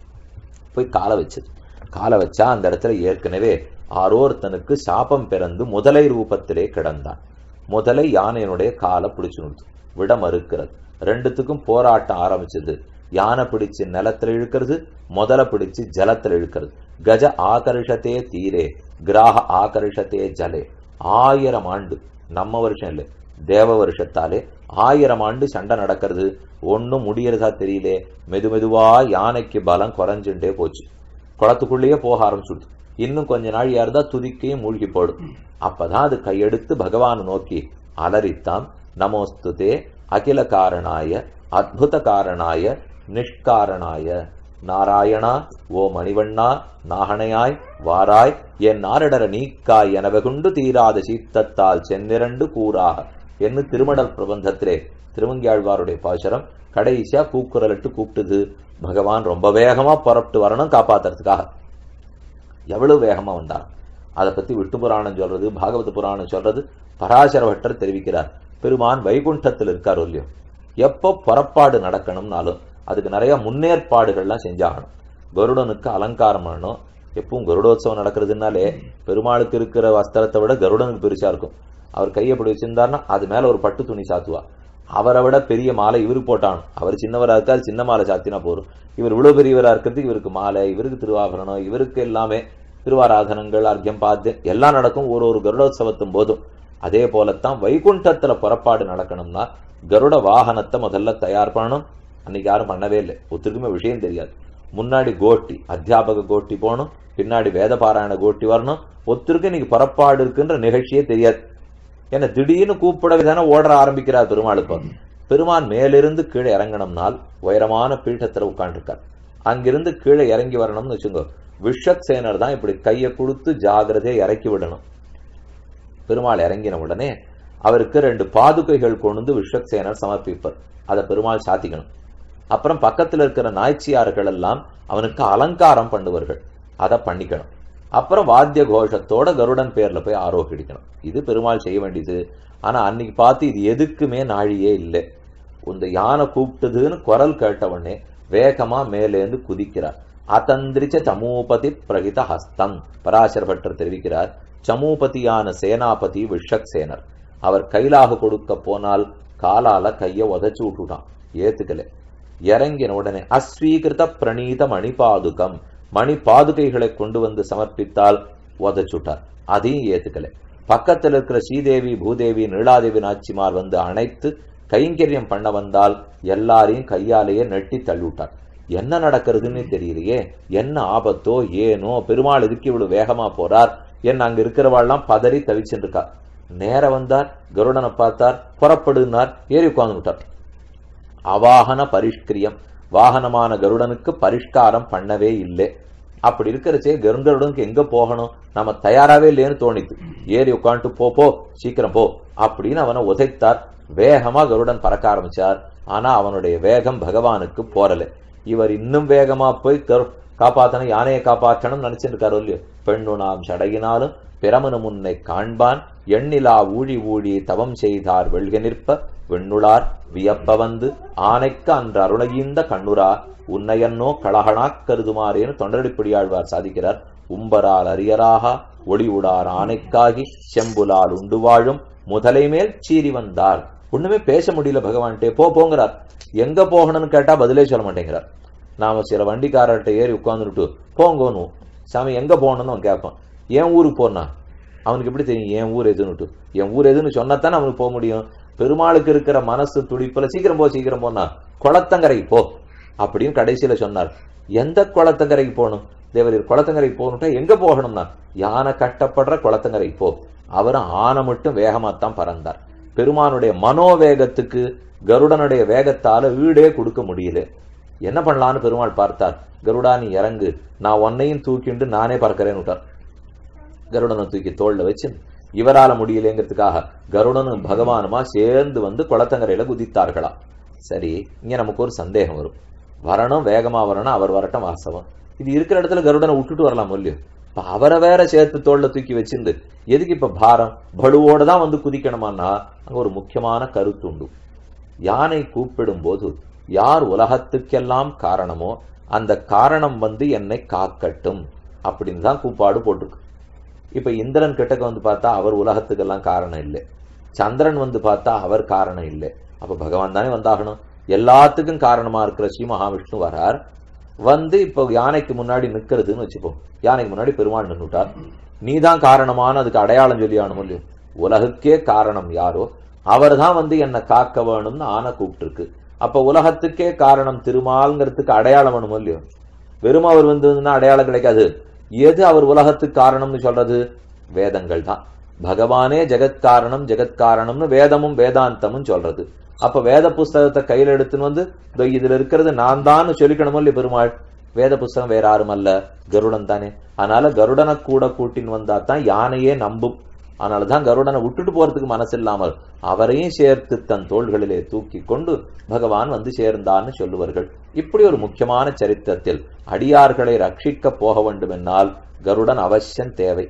போய் காலை வச்சது. காலை வச்சா அந்த இடத்துல ஏற்கனவே ஆரோர்த்தனுக்கு சாபம் பிறந்து முதலை ரூபத்திலே கிடந்தான். முதலை யானையினுடைய காலை பிடிச்சு நிறுத்து, விட மறுக்கிறது. ரெண்டுத்துக்கும் போராட்டம் ஆரம்பிச்சது. யானை பிடிச்சு நிலத்துல இழுக்கிறது, முதல பிடிச்சு ஜலத்துல இழுக்கிறது. கஜ ஆகர்ஷத்தே தீரே கிராக ஆகர்ஷத்தே ஜலே. ஆயிரம் ஆண்டு, நம்ம வருஷம் இல்லை தேவ வருஷத்தாலே ஆயிரம் ஆண்டு சண்டை நடக்கிறது. ஒன்னும் முடியறதா தெரியலே. மெது மெதுவா யானைக்கு பலம் குறைஞ்சுட்டே போச்சு. குளத்துக்குள்ளேயே போக ஆரம்பிச்சுடுது. இன்னும் கொஞ்ச நாள் யாருதா துதிக்கையும் மூழ்கி போடும். அப்பதான் அது கையெடுத்து பகவான் நோக்கி அலறித்தாம். நமோஸ்துதே அகில காரணாய அத்புத காரணாய நிஷ்காரணாய நாராயணா ஓ மணிவண்ணா நாகனையாய் வாராய் என் நாரிடர நீக்காய் எனவே கொண்டு தீராத சீத்தத்தால் சென்னிரண்டு கூறாக என்று திருமடல் பிரபந்தத்திலே திருமங்கியாழ்வாருடைய பாசுரம் கடைசியா கூக்குரலிட்டு கூப்பிட்டுது. பகவான் ரொம்ப வேகமா புறப்பட்டு வரணும் காப்பாத்துறதுக்காக. எவ்வளவு வேகமா வந்தார் அதை பத்தி விட்டு புராணம் சொல்றது, பாகவத புராணம் சொல்றது. பராசர பட்டர் தெரிவிக்கிறார், பெருமான் வைகுண்டத்தில் இருக்காரோ இல்லையோ, எப்போ புறப்பாடு நடக்கணும்னாலும் அதுக்கு நிறைய முன்னேற்பாடுகள்லாம் செஞ்சாகணும். கருடனுக்கு அலங்காரம் பண்ணணும். எப்பவும் கருடோத்சவம் நடக்கிறதுனாலே பெருமாளுக்கு இருக்கிற வஸ்திரத்தை விட கருடனுக்கு பெருசா இருக்கும். அவர் கையப்படி வச்சிருந்தாருன்னா அது மேல ஒரு பட்டு துணி சாத்துவா. அவரை விட பெரிய மாலை இவருக்கு போட்டான். அவர் சின்னவரா இருக்காது, சின்ன மாலை சாத்தினா போரும். இவர் இவ்வளவு பெரியவரா இருக்கிறதுக்கு இவருக்கு மாலை, இவருக்கு திருவாபரணம், இவருக்கு எல்லாமே திருவாராதனங்கள், அர்க்கியம் பாத்து எல்லாம் நடக்கும் ஒரு ஒரு கருடோத்சவத்தும் போதும். அதே போலத்தான் வைகுண்டத்துல புறப்பாடு நடக்கணும்னா கருட வாகனத்தை முதல்ல தயார் பண்ணணும். அன்னைக்கு யாரும் பண்ணவே இல்லை, ஒத்துக்குமே விஷயம் தெரியாது. முன்னாடி கோட்டி அத்தியாபக கோட்டி போகணும், பின்னாடி வேத பாராயண கோட்டி வரணும். ஒத்துருக்கு இன்னைக்கு புறப்பாடு இருக்குன்ற நிகழ்ச்சியே தெரியாது. ஏன்னா திடீர்னு கூப்பிடவே தானே ஓட ஆரம்பிக்கிறார் பெருமாளுக்கு. பெருமான் மேலிருந்து கீழே இறங்கணும்னால் உயரமான பீட்டத்துல உட்காந்துருக்கார். அங்கிருந்து கீழே இறங்கி வரணும்னு வச்சுக்கோ, விஷக்சேனர் தான் இப்படி கையை கொடுத்து ஜாகிரதையை இறக்கி விடணும். பெருமாள் இறங்கின உடனே அவருக்கு ரெண்டு பாதுகைகள் கொண்டு வந்து விஷக்சேனர் சமர்ப்பிப்பர். அதை பெருமாள் சாத்திக்கணும். அப்புறம் பக்கத்துல இருக்கிற நாய்ச்சியார்கள் எல்லாம் அவனுக்கு அலங்காரம் பண்ணுவார்கள், அதை பண்ணிக்கணும். அப்புறம் வாத்திய கோஷத்தோட கருடன் பேர்ல போய் ஆரோக்கிக்கணும். இது பெருமாள் செய்ய வேண்டியது. ஆனா அன்னைக்கு பார்த்து இது எதுக்குமே நாழியே இல்லை. இந்த யானை கூப்பிட்டதுன்னு குரல் கேட்டவொடனே வேகமா மேலேந்து குதிக்கிறார். அதந்திரிச்ச சமூபதி பிரகித ஹஸ்தம். பராசர பட்டர் தெரிவிக்கிறார், சமூபதியான சேனாபதி விஷக்சேனர். அவர் கைலாக கொடுக்க போனால் காலால கைய உதச்சு விட்டுட்டான், ஏத்துக்கல. இறங்கின உடனே அஸ்வீகிருத பிரணீத மணிபாதுகம், மணி பாதுகைகளை கொண்டு வந்து சமர்ப்பித்தால் உதச்சுட்டார், அதையும் ஏத்துக்கல. பக்கத்தில் இருக்கிற ஸ்ரீதேவி பூதேவி நீலாதேவி நாச்சிமார் வந்து அணைத்து கைங்கரியம் பண்ண வந்தால் எல்லாரையும் கையாலேயே நெட்டி தள்ளிவிட்டார். என்ன நடக்கிறதுன்னு தெரியலையே, என்ன ஆபத்தோ ஏனோ, பெருமாள் இதுக்கு இவ்வளவு வேகமா போறார் என்ன அங்க இருக்கிறவாள்லாம் பதறி தவிச்சுட்டு இருக்கா. நேர வந்தார், கருடனை பார்த்தார், புறப்படுனார், ஏறி உட்கார்ந்து விட்டார். அவாகன பரிஷ்கிரியம், வாகனமான கருடனுக்கு பரிஷ்காரம் பண்ணவே இல்லை. அப்படி இருக்கிறச்சே கருடனுக்கு எங்க போகணும், நம்ம தயாராவே இல்லையேன்னு தோணித்து. ஏறி உட்காந்துட்டு போ போ சீக்கிரம் போ அப்படின்னு அவனை உதைத்தார். வேகமா கருடன் பறக்க ஆரம்பிச்சார். ஆனா அவனுடைய வேகம் பகவானுக்கு போறல. இவர் இன்னும் வேகமா போய் காப்பாத்தணும், யானையை காப்பாற்றணும் நினைச்சிட்டு இருக்காரு இல்லையோ. பெண்ணு நாம் சடையினாலும் பிறமனு முன்னை காண்பான், எண்ணிலா ஊழி ஊழி தவம் செய்தார் வெள்க நிற்ப வெண்ணுளார் வியப்ப வந்து ஆனைக்கு அன்று அருணையீந்த கண்ணுரா உன்னையன்னோ கழகனாக் கருதுமாறேன்னு தொண்டடிப்படியாழ்வார் சாதிக்கிறார். உம்பரால் அரியராக ஒளி உடார் ஆனைக்காகி செம்புலால் உண்டு வாழும் முதலை மேல் சீறி வந்தார். ஒண்ணுமே பேச முடியல பகவான்கிட்டே. போ போங்கிறார். எங்க போகணும்னு கேட்டா பதிலே சொல்ல மாட்டேங்கிறார். நாம சில வண்டிக்காரர்கிட்ட ஏறி உட்கார்ந்துட்டு போங்கன்னு, சாமி எங்க போகணும்னு அவன் கேட்பான். என் ஊருக்கு போனா அவனுக்கு எப்படி தெரியும் என் ஊர் எதுன்னுட்டு? என் ஊர் எதுன்னு சொன்னாத்தானே அவனுக்கு போக முடியும். பெருமாளுக்கு இருக்கிற மனசு துடிப்புல சீக்கிரம் போ சீக்கிரம் போனா குளத்தங்கரைக்கு போ அப்படின்னு கடைசியில சொன்னார். எந்த குளத்தங்கரைக்கு போகணும்? தேவரீர் குளத்தங்கரைக்கு போகணும்ட்டா எங்க போகணும்னா யானை கட்டப்படுற குளத்தங்கரைக்கு போ. அவரும் ஆனை மட்டும் வேகமாத்தான் பறந்தார். பெருமானுடைய மனோவேகத்துக்கு கருடனுடைய வேகத்தால ஈடே கொடுக்க முடியல. என்ன பண்ணலான்னு பெருமாள் பார்த்தார். கருடா நீ இறங்கு, நான் உன்னையும் தூக்கிண்டு நானே பறக்கிறேன்னு விட்டார். கருடனை தூக்கி தோல்ல வச்சு இவரால முடியலைங்கிறதுக்காக கருடனும் பகவானுமா சேர்ந்து வந்து குளத்தங்கரையில குதித்தார்களா. சரி, இங்க நமக்கு ஒரு சந்தேகம் வரும். வரணும், வேகமா வரணும், அவர் வரட்டும் வாசவம். இது இருக்கிற இடத்துல கருடனை விட்டுட்டு வரலாம் இல்லையோ. இப்ப அவரை வேற சேர்த்து தோல்ல தூக்கி வச்சிருந்து எதுக்கு இப்ப பாரம்? படுவோட தான் வந்து குதிக்கணுமான்னா அங்க ஒரு முக்கியமான கருத்து உண்டு. யானை கூப்பிடும் போது யார் உலகத்துக்கெல்லாம் காரணமோ அந்த காரணம் வந்து என்னை காக்கட்டும் அப்படின்னு தான் கூப்பாடு போட்டிருக்கு. இப்ப இந்திரன் கிட்டக்க வந்து பார்த்தா அவர் உலகத்துக்கெல்லாம் காரணம் இல்லை. சந்திரன் வந்து பார்த்தா அவர் காரணம் இல்லை. அப்ப பகவான் தானே வந்தாகணும். எல்லாத்துக்கும் காரணமா இருக்கிற ஸ்ரீ மகாவிஷ்ணு வரார். வந்து இப்ப யானைக்கு முன்னாடி நிக்கிறதுன்னு வச்சுப்போம். யானைக்கு முன்னாடி பெருமாள் நின்றுட்டார். நீதான் காரணமான அதுக்கு அடையாளம் சொல்லி ஆகணும் இல்லையோ. உலகுக்கே காரணம் யாரோ அவர் தான் வந்து என்னை காக்க வேணும்னு ஆனை கூப்பிட்டு இருக்கு. அப்ப உலகத்துக்கே காரணம் திருமால்ங்கிறதுக்கு அடையாளம் வேணும் இல்லையோ. வெறும் அவர் வந்து அடையாளம் கிடைக்காது. எது அவர் உலகத்துக்கு காரணம்னு சொல்றது? வேதங்கள் தான். பகவானே ஜெகத்காரணம் ஜெகத்காரணம்னு வேதமும் வேதாந்தமும் சொல்றது. அப்ப வேத புஸ்தகத்தை கையில எடுத்துன்னு வந்து இதுல இருக்கிறது நான் தான் சொல்லிக்கணுமோ இல்லையா பெருமாள்? வேத புஸ்தகம் வேற யாரும் அல்ல, கருடன் தானே. அதனால கருடனை கூட கூட்டின்னு வந்தா தான் யானையே நம்பும். அதனாலதான் கருடனை விட்டுட்டு போறதுக்கு மனசு இல்லாமல் அவரையும் சேர்த்து தன் தோள்களிலே தூக்கி கொண்டு பகவான் வந்து சேர்ந்தான்னு சொல்லுவார்கள். இப்படி ஒரு முக்கியமான சரித்திரத்தில் அடியார்களை ரட்சிக்க போக வேண்டும் என்னால் கருடன் அவசியம் தேவை.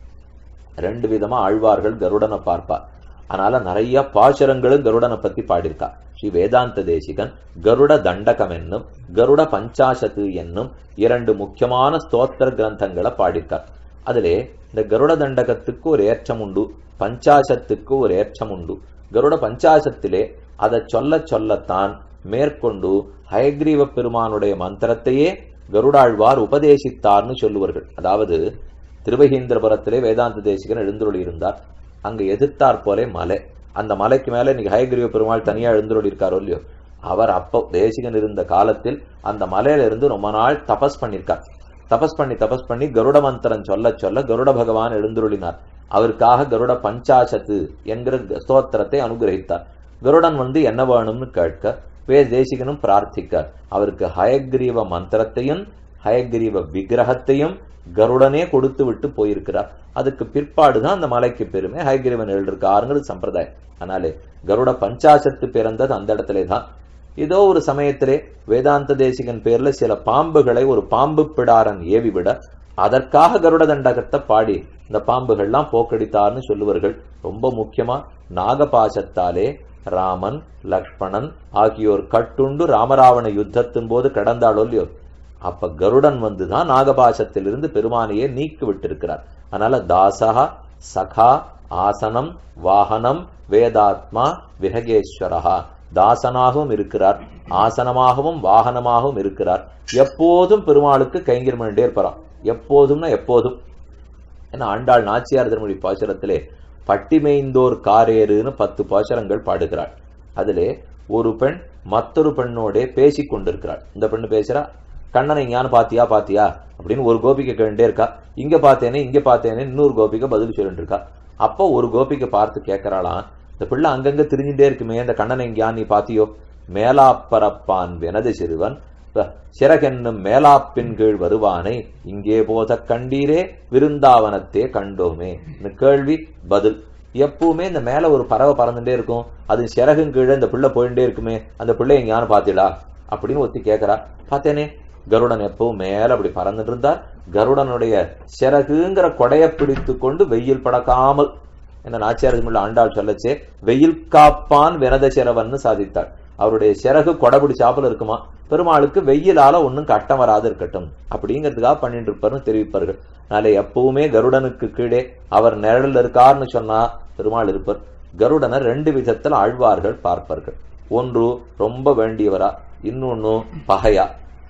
ரெண்டு விதமா ஆழ்வார்கள் கருடனை பார்ப்பார். அதனால நிறைய பாசுரங்களும் கருடனை பத்தி பாடியிருக்கா. ஸ்ரீ வேதாந்த தேசிகன் கருட தண்டகம் என்னும் கருட பஞ்சாசத்து என்னும் இரண்டு முக்கியமான ஸ்தோத்திர கிரந்தங்களை பாடியிருக்கார். அதிலே இந்த கருட தண்டகத்துக்கு ஒரு ஏற்றம் உண்டு, பஞ்சாசத்துக்கு ஒரு ஏற்றம் உண்டு. கருட பஞ்சாசத்திலே அதை சொல்ல சொல்லத்தான் மேற்கொண்டு ஹயக்ரீவ பெருமானுடைய மந்திரத்தையே கருடாழ்வார் உபதேசித்தார்னு சொல்லுவார்கள். அதாவது திருவகீந்திரபுரத்திலே வேதாந்த தேசிகன் எழுந்துருளி இருந்தார். அங்க எதிர்த்தார் போலே மலை, அந்த மலைக்கு மேல இன்னைக்கு ஹயக்ரீவ பெருமாள் தனியா எழுந்துருளி இருக்காரோ இல்லையோ, அவர் அப்போ தேசிகன் இருந்த காலத்தில் அந்த மலையில இருந்து ரொம்ப நாள் தபஸ் பண்ணிருக்கார். தபஸ் பண்ணி தபஸ் பண்ணி கருட மந்திரம் சொல்ல சொல்ல கருட பகவான் எழுந்துருளினார். அவருக்காக கருட பஞ்சாசத்து என்கிற ஸ்தோத்திரத்தை அனுகிரகித்தார். கருடன் வந்து என்ன வேணும்னு கேட்க வே தேசிகனும் பிரார்த்திக்க அவருக்கு ஹயக்ரீவ மந்திரத்தையும் ஹயக்ரீவ விக்கிரகத்தையும் கருடனே கொடுத்து விட்டு போயிருக்கிறார். அதுக்கு பிற்பாடுதான் அந்த மலைக்கு பெருமை, ஹயக்ரீவன் எழுதிருக்காருங்கிறது சம்பிரதாயம். அதனாலே கருட பஞ்சாசத்து பிறந்தது அந்த இடத்துல தான். இதோ ஒரு சமயத்திலே வேதாந்த தேசிகன் பேர்ல சில பாம்புகளை ஒரு பாம்பு பிடாரன் ஏவி விட அதற்காக கருட தண்டகத்தை பாடி இந்த பாம்புகள்லாம் போக்கடித்தார்னு சொல்லுவார்கள். ரொம்ப முக்கியமா நாகபாசத்தாலே ராமன் லக்ஷ்மணன் ஆகியோர் கட்டுண்டு ராமராவண யுத்தத்தின் போது கடந்தாளோ இல்லையோ, அப்ப கருடன் வந்துதான் நாகபாசத்திலிருந்து பெருமானையே நீக்கி விட்டிருக்கிறார். அதனால தாசகா சகா ஆசனம் வாகனம் வேதாத்மா விரகேஸ்வரஹா, தாசனாகவும் இருக்கிறார், ஆசனமாகவும் வாகனமாகவும் இருக்கிறார். எப்போதும் பெருமாளுக்கு கைங்கரியம் பண்ணிட்டே இருப்பாராம். எப்போதும்னா எப்போதும். ஏன்னா ஆண்டாள் நாச்சியார் திருமொழி பாசுரத்திலே பட்டிமைந்தோர் காரேறுன்னு பத்து பாசுரங்கள் பாடுகிறாள். அதிலே ஒரு பெண் மற்றொரு பெண்ணோட பேசி கொண்டிருக்கிறாள். இந்த பெண்ணு பேசுறா, கண்ணனை இங்கானு பாத்தியா பாத்தியா அப்படின்னு ஒரு கோபிக்கை கேண்டே இருக்கா. இங்க பார்த்தேனே இங்க பார்த்தேனே இன்னொரு கோபிக்கை பதில் சொல்லிட்டு இருக்கா. அப்போ ஒரு கோபிக்கை பார்த்து கேட்கறாளாம், இந்த பிள்ளை அங்கங்க திரிஞ்சுட்டே இருக்குமே, இந்த கண்ணனை இங்கேயான் நீ பாத்தியோ? மேலாப்பரப்பான் வெனது சிறுவன் சிறகென்னும் மேலாப்பின் கீழ் வருவானை இங்கே போத கண்டீரே விருந்தாவனத்தே கண்டோமே. இந்த கேள்வி பதில். எப்பவுமே இந்த மேல ஒரு பறவை பறந்துட்டே இருக்கும், அது சிறகும் கீழே இந்த பிள்ளை போயிட்டே இருக்குமே, அந்த பிள்ளை எங்கேயானு பாத்திடா அப்படின்னு ஒத்தி கேட்கிறா. பார்த்தேனே கருடன் எப்பவும் மேல அப்படி பறந்துட்டு இருந்தார். கருடனுடைய சிறகுங்கிற கொடையை பிடித்து கொண்டு வெயில் படக்காமல், என்ன நாச்சியார் ஆண்டாள் சொல்லச்சே வெயில் காப்பான் வினத சிறவன்னு சாதித்தாள். அவருடைய சிறகு கொடை பிடிச்சாப்புல இருக்குமா, பெருமாளுக்கு வெயிலால ஒன்னும் கட்டம் வராது இருக்கட்டும் அப்படிங்கிறதுக்காக பண்ணிட்டு இருப்பாருன்னு தெரிவிப்பார்கள். அதனால எப்பவுமே கருடனுக்கு கீழே அவர் நிழல் இருக்காருன்னு சொன்னா பெருமாள் இருப்பார். கருடனை ரெண்டு விதத்துல ஆழ்வார்கள் பார்ப்பார்கள். ஒன்று ரொம்ப வேண்டியவரா, இன்னொன்னு பகையா.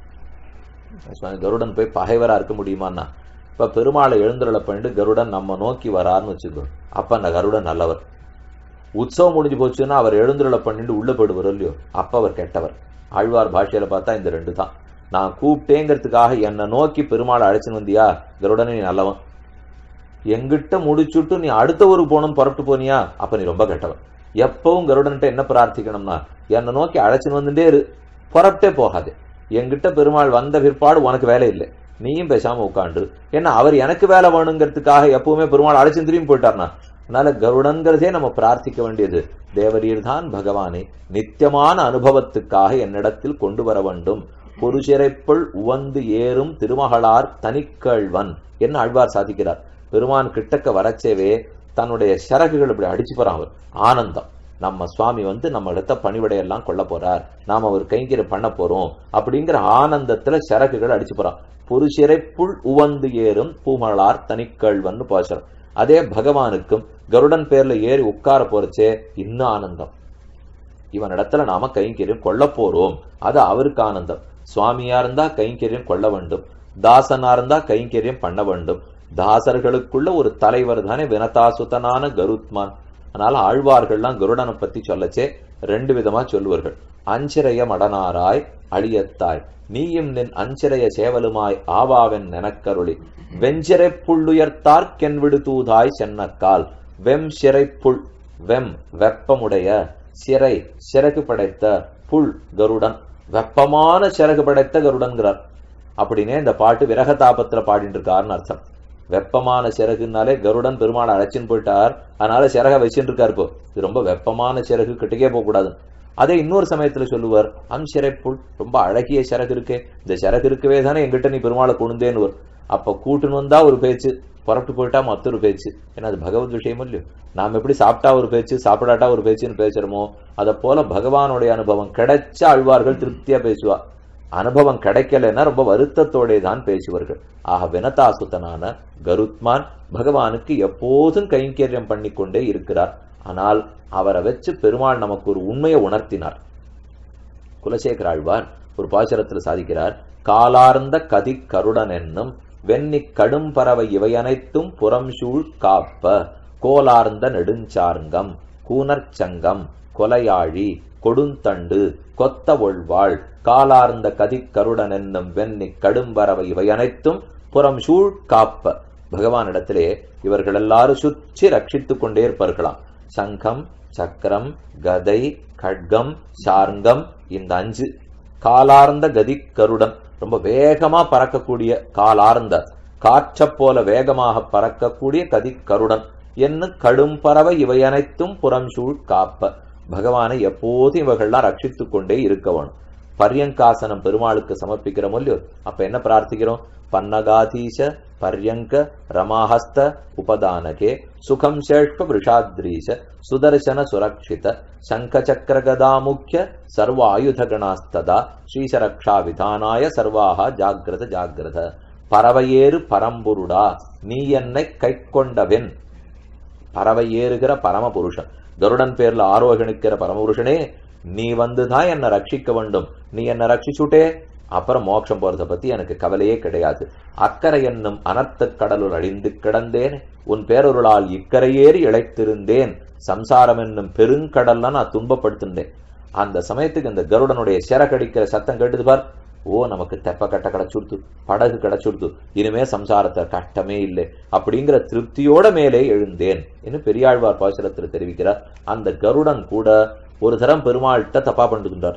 கருடன் போய் பகைவரா இருக்க முடியுமான்னா, இப்ப பெருமாளை எழுந்துருளை பண்ணிட்டு கருடன் நம்ம நோக்கி வராருன்னு வச்சுக்கோ, அப்ப அந்த கருடன் நல்லவர். உற்சவம் முடிஞ்சு போச்சுன்னா அவர் எழுந்துருளை பண்ணிட்டு உள்ள போயிடுவார் இல்லையோ, அப்ப அவர் கெட்டவர். ஆழ்வார் பாஷையில பார்த்தா இந்த ரெண்டு தான். நான் கூப்பிட்டேங்கிறதுக்காக என்னை நோக்கி பெருமாளை அழைச்சுன்னு வந்தியா, கருடனை நீ நல்லவன். எங்கிட்ட முடிச்சுட்டு நீ அடுத்த ஊருக்கு போகணும்னு புறப்பட்டு போனியா, அப்ப நீ ரொம்ப கெட்டவன். எப்பவும் கருடன்ட்ட என்ன பிரார்த்திக்கணும்னா, என்னை நோக்கி அழைச்சுன்னு வந்துட்டே இரு, புறப்பட்டே போகாது. என்கிட்ட பெருமாள் வந்த பிற்பாடு உனக்கு வேலை இல்லை, நீயும் பேசாம உட்காண்டு. ஏன்னா அவர் எனக்கு வேலை வேணுங்கிறதுக்காக எப்பவுமே பெருமாள் அழைச்சு திரும்பி போயிட்டார்னா. அதனால கருடன்கிறதே நம்ம பிரார்த்திக்க வேண்டியது, தேவரீர் தான் பகவானை நித்தியமான அனுபவத்துக்காக என்னிடத்தில் கொண்டு வர வேண்டும். பொருசிறைப்புள் உவந்து ஏறும் திருமகளார் தனிக்கள்வன் என்ன ஆழ்வார் சாதிக்கிறார். பெருமான் கிட்டக்க வரச்சேவே தன்னுடைய சிறகுகள் இப்படி அடிச்சு போறான். அவர் ஆனந்தம், நம்ம சுவாமி வந்து நம்ம இடத்த பணிவிடையெல்லாம் கொள்ள போறார், நாம அவர் கைங்கரியம் பண்ண போறோம் அப்படிங்கிற ஆனந்தத்துல சிறகுகள் அடிச்சு போறான். பொருசிறைப்புள் உவந்து ஏறும் பூமகளார் தனிக்கள்வன் பேசுறோம். அதே பகவானுக்கும் கருடன் பேர்ல ஏறி உட்கார போறச்சே இன்னும் ஆனந்தம். இவன் இடத்துல நாம கைங்கரியம் கொள்ள போறோம், அது அவருக்கு ஆனந்தம். சுவாமியா இருந்தா கைங்கரியம் கொள்ள வேண்டும், தாசனா இருந்தா கைங்கரியம் பண்ண வேண்டும். தாசர்களுக்குள்ள ஒரு தலைவர் தானே வினதாசுதனான கருத்மான். அதனால ஆழ்வார்கள்லாம் கருடனை பத்தி சொல்லச்சே ரெண்டு விதமா சொல்லுவார்கள். அஞ்சிரைய மடனாராய் அழியத்தாய் நீயும் நின் அஞ்சிரைய சேவலுமாய் ஆவாவென் எனக்கருளி வெஞ்சிறை புள்ளுயர்த்தார்க்கென் விடு தூதாய் சென்னக்கால். வெம் சிறை புள், வெம் வெப்பமுடைய, சிறை சிறகு படைத்த, புல் கருடன் வெப்பமான சிறகு படைத்த கருடன்கிறார். அப்படின்னே இந்த பாட்டு விரக தாபத்துல பாடிட்டு இருக்காருன்னு அர்த்தம். வெப்பமான சிறகுனாலே கருடன் பெருமாளை அழைச்சின்னு போயிட்டார், அதனால சிறக வச்சுட்டு இருக்காரு. இப்போ இது ரொம்ப வெப்பமான சிறகு, கிட்டக்கே போக கூடாது. அதே இன்னொரு சமயத்துல சொல்லுவார், அம் சிறை புல் ரொம்ப அழகிய சிறகு இருக்கே, இந்த சிறகு இருக்கவே தானே எங்கிட்ட நீ பெருமாளை கொண்டுந்தேன்னு வரும். அப்ப கூட்டுன்னு வந்தா ஒரு பேச்சு, புறப்பட்டு போயிட்டா மற்றொரு பேச்சு. ஏன்னா அது பகவத் விஷயம் இல்லையோ. நாம் எப்படி சாப்பிட்டா ஒரு பேச்சு, சாப்பிடாட்டா ஒரு பேச்சுன்னு பேசுறோமோ, அதை போல பகவானுடைய அனுபவம் கிடைச்ச ஆழ்வார்கள் திருப்தியா பேசுவா. அனுபவம் கிடைக்கலன்னா ரொம்ப வருத்தத்தோட தான் பேசுவார்கள். ஆக வினதாசுத்தனான கருத்மான் பகவானுக்கு எப்போதும் கைங்கரியம் பண்ணி கொண்டே இருக்கிறார். ஆனால் அவரை வச்சு பெருமாள் நமக்கு ஒரு உண்மையை உணர்த்தினார். குலசேகர ஆழ்வார் ஒரு பாசுரத்துல சாதிக்கிறார், காலார்ந்த கதி கருடன் என்னும் வெண்ணி கடும் பறவை இவை அனைத்தும் புறம்சூழ் காப்ப கோலார்ந்த நெடுஞ்சார்ங்கம் கூனர்ச்சங்கம் கொலையாழி கொடுந்தண்டு கொத்த ஒழ்வாள் காலார்ந்த கதி கருடன் என்னும் வெண்ணி கடும்பறவை இவை அனைத்தும் புறம்சூழ் காப்ப. பகவானிடத்திலே இவர்கள் எல்லாரும் சுற்றி ரட்சித்துக் கொண்டே இருப்பார்களாம். சங்கம், சக்கரம், கதை, கட்கம், சார்ங்கம், இந்த அஞ்சு. காலார்ந்த கதி கருடன் ரொம்ப வேகமா பறக்கக்கூடிய, காலார்ந்த காற்ற போல வேகமாக பறக்கக்கூடிய கதி கருடன் என்ன கடும் பறவை இவை அனைத்தும் புறம்சூழ் காப்ப. பகவானை எப்போதும் இவர்கள்லாம் ரட்சித்துக் கொண்டே இருக்கணும். பர்யங்காசனம் பெருமாளுக்கு சமர்ப்பிக்கிறோம் இல்லையோ, அப்ப என்ன பிரார்த்திக்கிறோம்? பன்னகாதீச பர்யங்க ரமாஹஸ்த உபதானகே சுகம் சேஷ்ப விஷாத்ரீச சுதர்சன சுரக்ஷித சங்க சக்கர கதா முக்கிய சர்வ ஆயுத கணாஸ்ததா ஸ்ரீசரக்ஷா விதானாய சர்வாஹா ஜாகிரத ஜாகிரத. பறவையேறு பரம்பொருடா நீ என்னை கை கொண்டவன். பறவை ஏறுகிற பரமபுருஷன், கருடன் பேர்ல ஆரோகணிக்கிற பரமபுருஷனே, நீ வந்துதான் என்னை ரட்சிக்க வேண்டும். நீ என்னை ரட்சிச்சுட்டே அப்புறம் மோட்சம் போறதை பத்தி எனக்கு கவலையே கிடையாது. அக்கறை என்னும் அனர்த்த கடலுள் அழிந்து கிடந்தேன், உன் பேரொருளால் இக்கரையேறி இழைத்திருந்தேன். சம்சாரம் என்னும் பெருங்கடல்ல நான் துன்பப்படுத்திருந்தேன். அந்த சமயத்துக்கு இந்த கருடனுடைய சிறகடிக்கிற சத்தம் கேட்டுது பார். ஓ, நமக்கு தெப்ப கட்ட கிடைச்சுடுத்து, படகு கிடைச்சுடுத்து, இனிமே சம்சாரத்தை கட்டமே இல்லை அப்படிங்கிற திருப்தியோட மேலே எழுந்தேன் என்று பெரியாழ்வார் பாசுரத்தில் தெரிவிக்கிறார். அந்த கருடன் கூட ஒரு தரம் பெருமாள்கிட்ட தப்பா பண்ணுகின்றார்.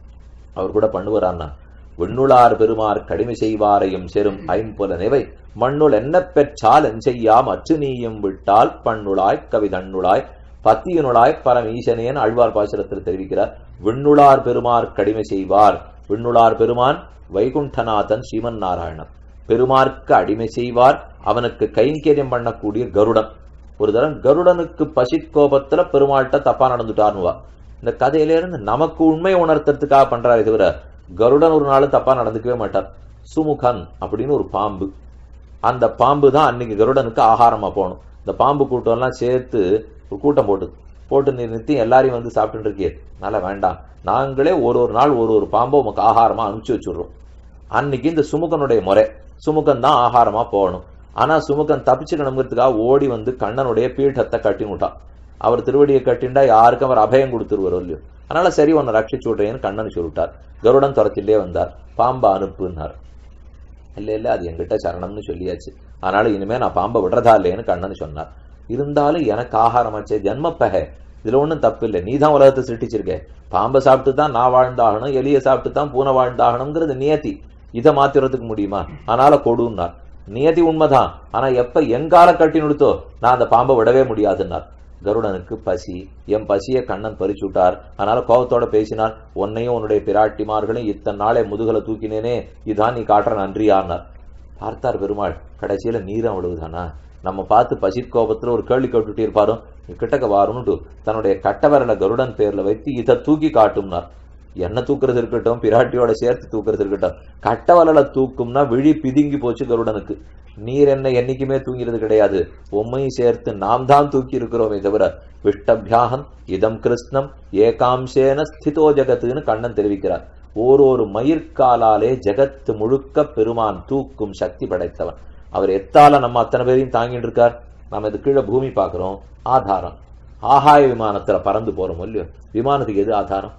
அவர் கூட பண்ணுவாரான்னா, விண்ணுளார் பெருமார் கடிமை செய்வாரையும் செரும் ஐம்புலனைவை மண்ணுள் என்ன பெற்றால் என் செய்யாம் அச்சு நீயும் விட்டால் பண்ணுளாய் கவிதண்ணுளாய் பத்தியனுளாய் பரமீசனேன் ஆழ்வார் பாசுரத்தில் தெரிவிக்கிறார். விண்ணுளார் பெருமார் கடிமை செய்வார். விண்ணுளார் பெருமான் வைகுண்டநாதன் ஸ்ரீமன் நாராயணன். பெருமார்க்கு அடிமை செய்வார், அவனுக்கு கைங்கரியம் பண்ணக்கூடிய கருடன். ஒரு தரம் கருடனுக்கு பசிக்கோபத்துல பெருமாள்கிட்ட தப்பா நடந்துட்டார்னுவா. இந்த கதையிலிருந்து நமக்கு உண்மை உணர்த்துறதுக்காக பண்றாரு தவிர கருடன் ஒரு நாளும் தப்பா நடந்துக்கவே மாட்டார். சுமுகன் அப்படின்னு ஒரு பாம்பு, அந்த பாம்பு தான் அன்னைக்கு கருடனுக்கு ஆகாரமா போகணும். இந்த பாம்பு கூட்டம் எல்லாம் சேர்த்து ஒரு கூட்டம் போட்டு போட்டு நீ நிறுத்தி எல்லாரையும் வந்து சாப்பிட்டு இருக்கே, நல்லா வேண்டாம், நாங்களே ஒரு ஒரு நாள் ஒரு ஒரு பாம்பை உமக்கு ஆகாரமா அனுப்பிச்சு வச்சுடுறோம். அன்னைக்கு இந்த சுமுகனுடைய முறை, சுமுகன் தான் ஆகாரமா போகணும். ஆனா சுமுகன் தப்பிச்சுக்கணுங்கிறதுக்காக ஓடி வந்து கண்ணனுடைய பீட்டத்தை கட்டி விட்டான். அவர் திருவடியை கட்டிண்டா யாருக்கும் அவர் அபயம் கொடுத்துருவாரோ இல்லையோ, அதனால சரி உன்னை ரட்சிச்சு விட்றேன்னு கண்ணன் சொல்லிட்டார். கருடன் துரத்திலே வந்தார், பாம்பை அனுப்புனார். இல்ல இல்ல அது என்கிட்ட சரணம்னு சொல்லியாச்சு, அதனால இனிமே நான் பாம்பை விடுறதா இல்லையேன்னு கண்ணன் சொன்னார். இருந்தாலும் எனக்கு ஆகாரமாச்சே, ஜென்மப்பகை, இதுல ஒண்ணும் தப்பு இல்லை, நீ தான் உலகத்தை சிருஷ்டிச்சிருக்க. பாம்பை சாப்பிட்டு தான் நான் வாழ்ந்தாகணும், எலியை சாப்பிட்டு தான் பூனை வாழ்ந்தாகணுங்கிறது நியதி. இதை மாத்திரத்துக்கு முடியுமா? அதனால கொடுன்னார். நியதி உண்மைதான், ஆனா எப்ப எங்கால கட்டி நிறுத்தோ நான் அந்த பாம்பை விடவே முடியாதுன்னார். கருடனுக்கு பசி, என் பசியை கண்ணன் பறிச்சு விட்டார். அதனால கோபத்தோட பேசினார். உன்னையும் உன்னுடைய பிராட்டிமார்களையும் இத்தனை நாளே முதுகலை தூக்கினேனே, இதான் நீ காட்டுற நன்றியானார். பார்த்தார் பெருமாள், கடைசியில நீரம் விழுவுதானா? நம்ம பார்த்து பசி கோபத்துல ஒரு கேள்வி கேட்டுட்டே இருப்பாரும், கிட்டக்க வாரும்னுட்டு தன்னுடைய கட்டவரல கருடன் பேர்ல வைத்து இதை தூக்கி காட்டும்னார். என்ன தூக்குறது இருக்கட்டும், பிராட்டியோட சேர்த்து தூக்குறது இருக்கட்டும், கட்டவரல தூக்கும்னா விழி பிதுங்கி போச்சு கருடனுக்கு. நீர் என்ன என்னைக்குமே தூங்கிறது கிடையாது, உம்மையும் சேர்த்து நாம் தான் தூக்கி இருக்கிறோமே தவிர விஷ்டபியாகம் இதம் கிருஷ்ணம் ஏகாம்சேன ஸ்திதோ ஜகத்துன்னு கண்ணன் தெரிவிக்கிறார். ஓரொரு மயிர்காலாலே ஜெகத்து முழுக்க பெருமான் தூக்கும் சக்தி படைத்தவன். அவர் எத்தால நம்ம அத்தனை பேரையும் தாங்கிட்டு இருக்கார். நம்ம இது கீழே பூமி பார்க்கிறோம், ஆதாரம். ஆகாய விமானத்துல பறந்து போறோம் இல்லையோ, விமானத்துக்கு எது ஆதாரம்?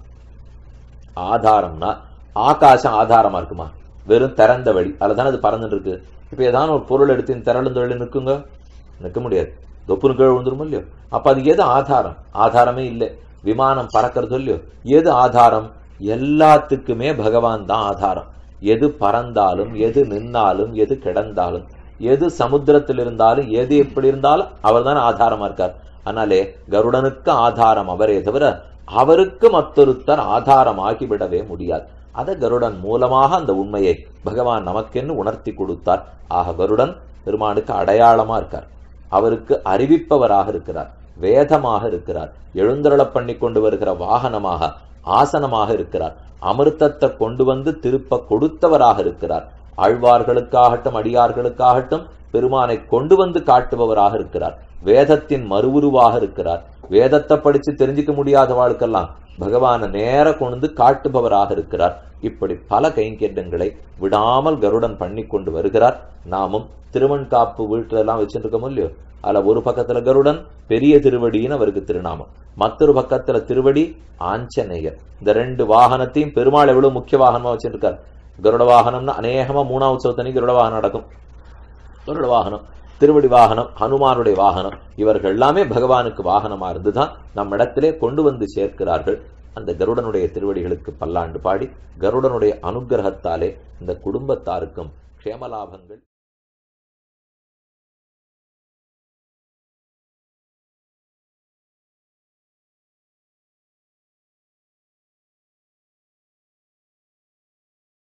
ஆதாரம்னா ஆகாசம் ஆதாரமா இருக்குமா? வெறும் திறந்த வழி, அதுதானே அது பறந்துட்டு இருக்கு. இப்ப ஏதாவது ஒரு பொருள் எடுத்து திரளும் தொழில் நிற்குங்க, நிற்க முடியாது, தொப்புனு கீழே விழுந்துரும் இல்லையோ. அப்ப அது எது ஆதாரம்? ஆதாரமே இல்லை. விமானம் பறக்கிறது இல்லையோ, எது ஆதாரம்? எல்லாத்துக்குமே பகவான் தான் ஆதாரம். எது பறந்தாலும், எது நின்னாலும், எது கிடந்தாலும், எது சமுத்திரத்தில் இருந்தாலும், எது எப்படி இருந்தாலும் அவர் தான் ஆதாரமா இருக்கார். அதனாலே கருடனுக்கு ஆதாரம் அவரே தவிர அவருக்கு மற்றொருத்தர் ஆதாரம் ஆகிவிடவே முடியாது. அத கருடன் மூலமாக அந்த உண்மையை பகவான் நமக்கென்னு உணர்த்தி கொடுத்தார். ஆக கருடன் பெருமானுக்கு அடையாளமா இருக்கார், அவருக்கு அறிவிப்பவராக இருக்கிறார், வேதமாக இருக்கிறார், எழுந்தருள பண்ணி கொண்டு வருகிற வாகனமாக, ஆசனமாக இருக்கிறார், அமிர்தத்தை கொண்டு வந்து திருப்ப கொடுத்தவராக இருக்கிறார், ஆழ்வார்களுக்காகட்டும் அடியார்களுக்காகட்டும் பெருமானை கொண்டு வந்து காட்டுபவராக இருக்கிறார், வேதத்தின் மறுவுருவாக இருக்கிறார், வேதத்தை படிச்சு தெரிஞ்சுக்க முடியாத வாழ்க்கெல்லாம் பகவான நேர கொண்டு காட்டுபவராக இருக்கிறார். இப்படி பல கைங்கேட்டங்களை விடாமல் கருடன் பண்ணி கொண்டு வருகிறார். நாமும் திருவண்காப்பு வீட்டுல எல்லாம் வச்சுருக்கோம் இல்லையோ, அதுல ஒரு பக்கத்துல கருடன் பெரிய திருவடின்னு அவருக்கு திருநாமம், மற்றொரு பக்கத்துல திருவடி ஆஞ்சநேயர். இந்த ரெண்டு வாகனத்தையும் பெருமாள் எவ்வளவு முக்கிய வாகனமா வச்சிருக்கார். கருட வாகனம்னா அநேகமா மூணாவது சௌத்தனி கருட வாகனம் நடக்கும். கருட வாகனம், திருவடி வாகனம், ஹனுமானுடைய வாகனம், இவர்கள் எல்லாமே பகவானுக்கு வாகனமா இருந்துதான் நம் இடத்திலே கொண்டு வந்து சேர்க்கிறார்கள். அந்த கருடனுடைய திருவடிகளுக்கு பல்லாண்டு பாடி கருடனுடைய அனுகிரகத்தாலே இந்த குடும்பத்தாருக்கும் க்ஷேமலாபங்கள்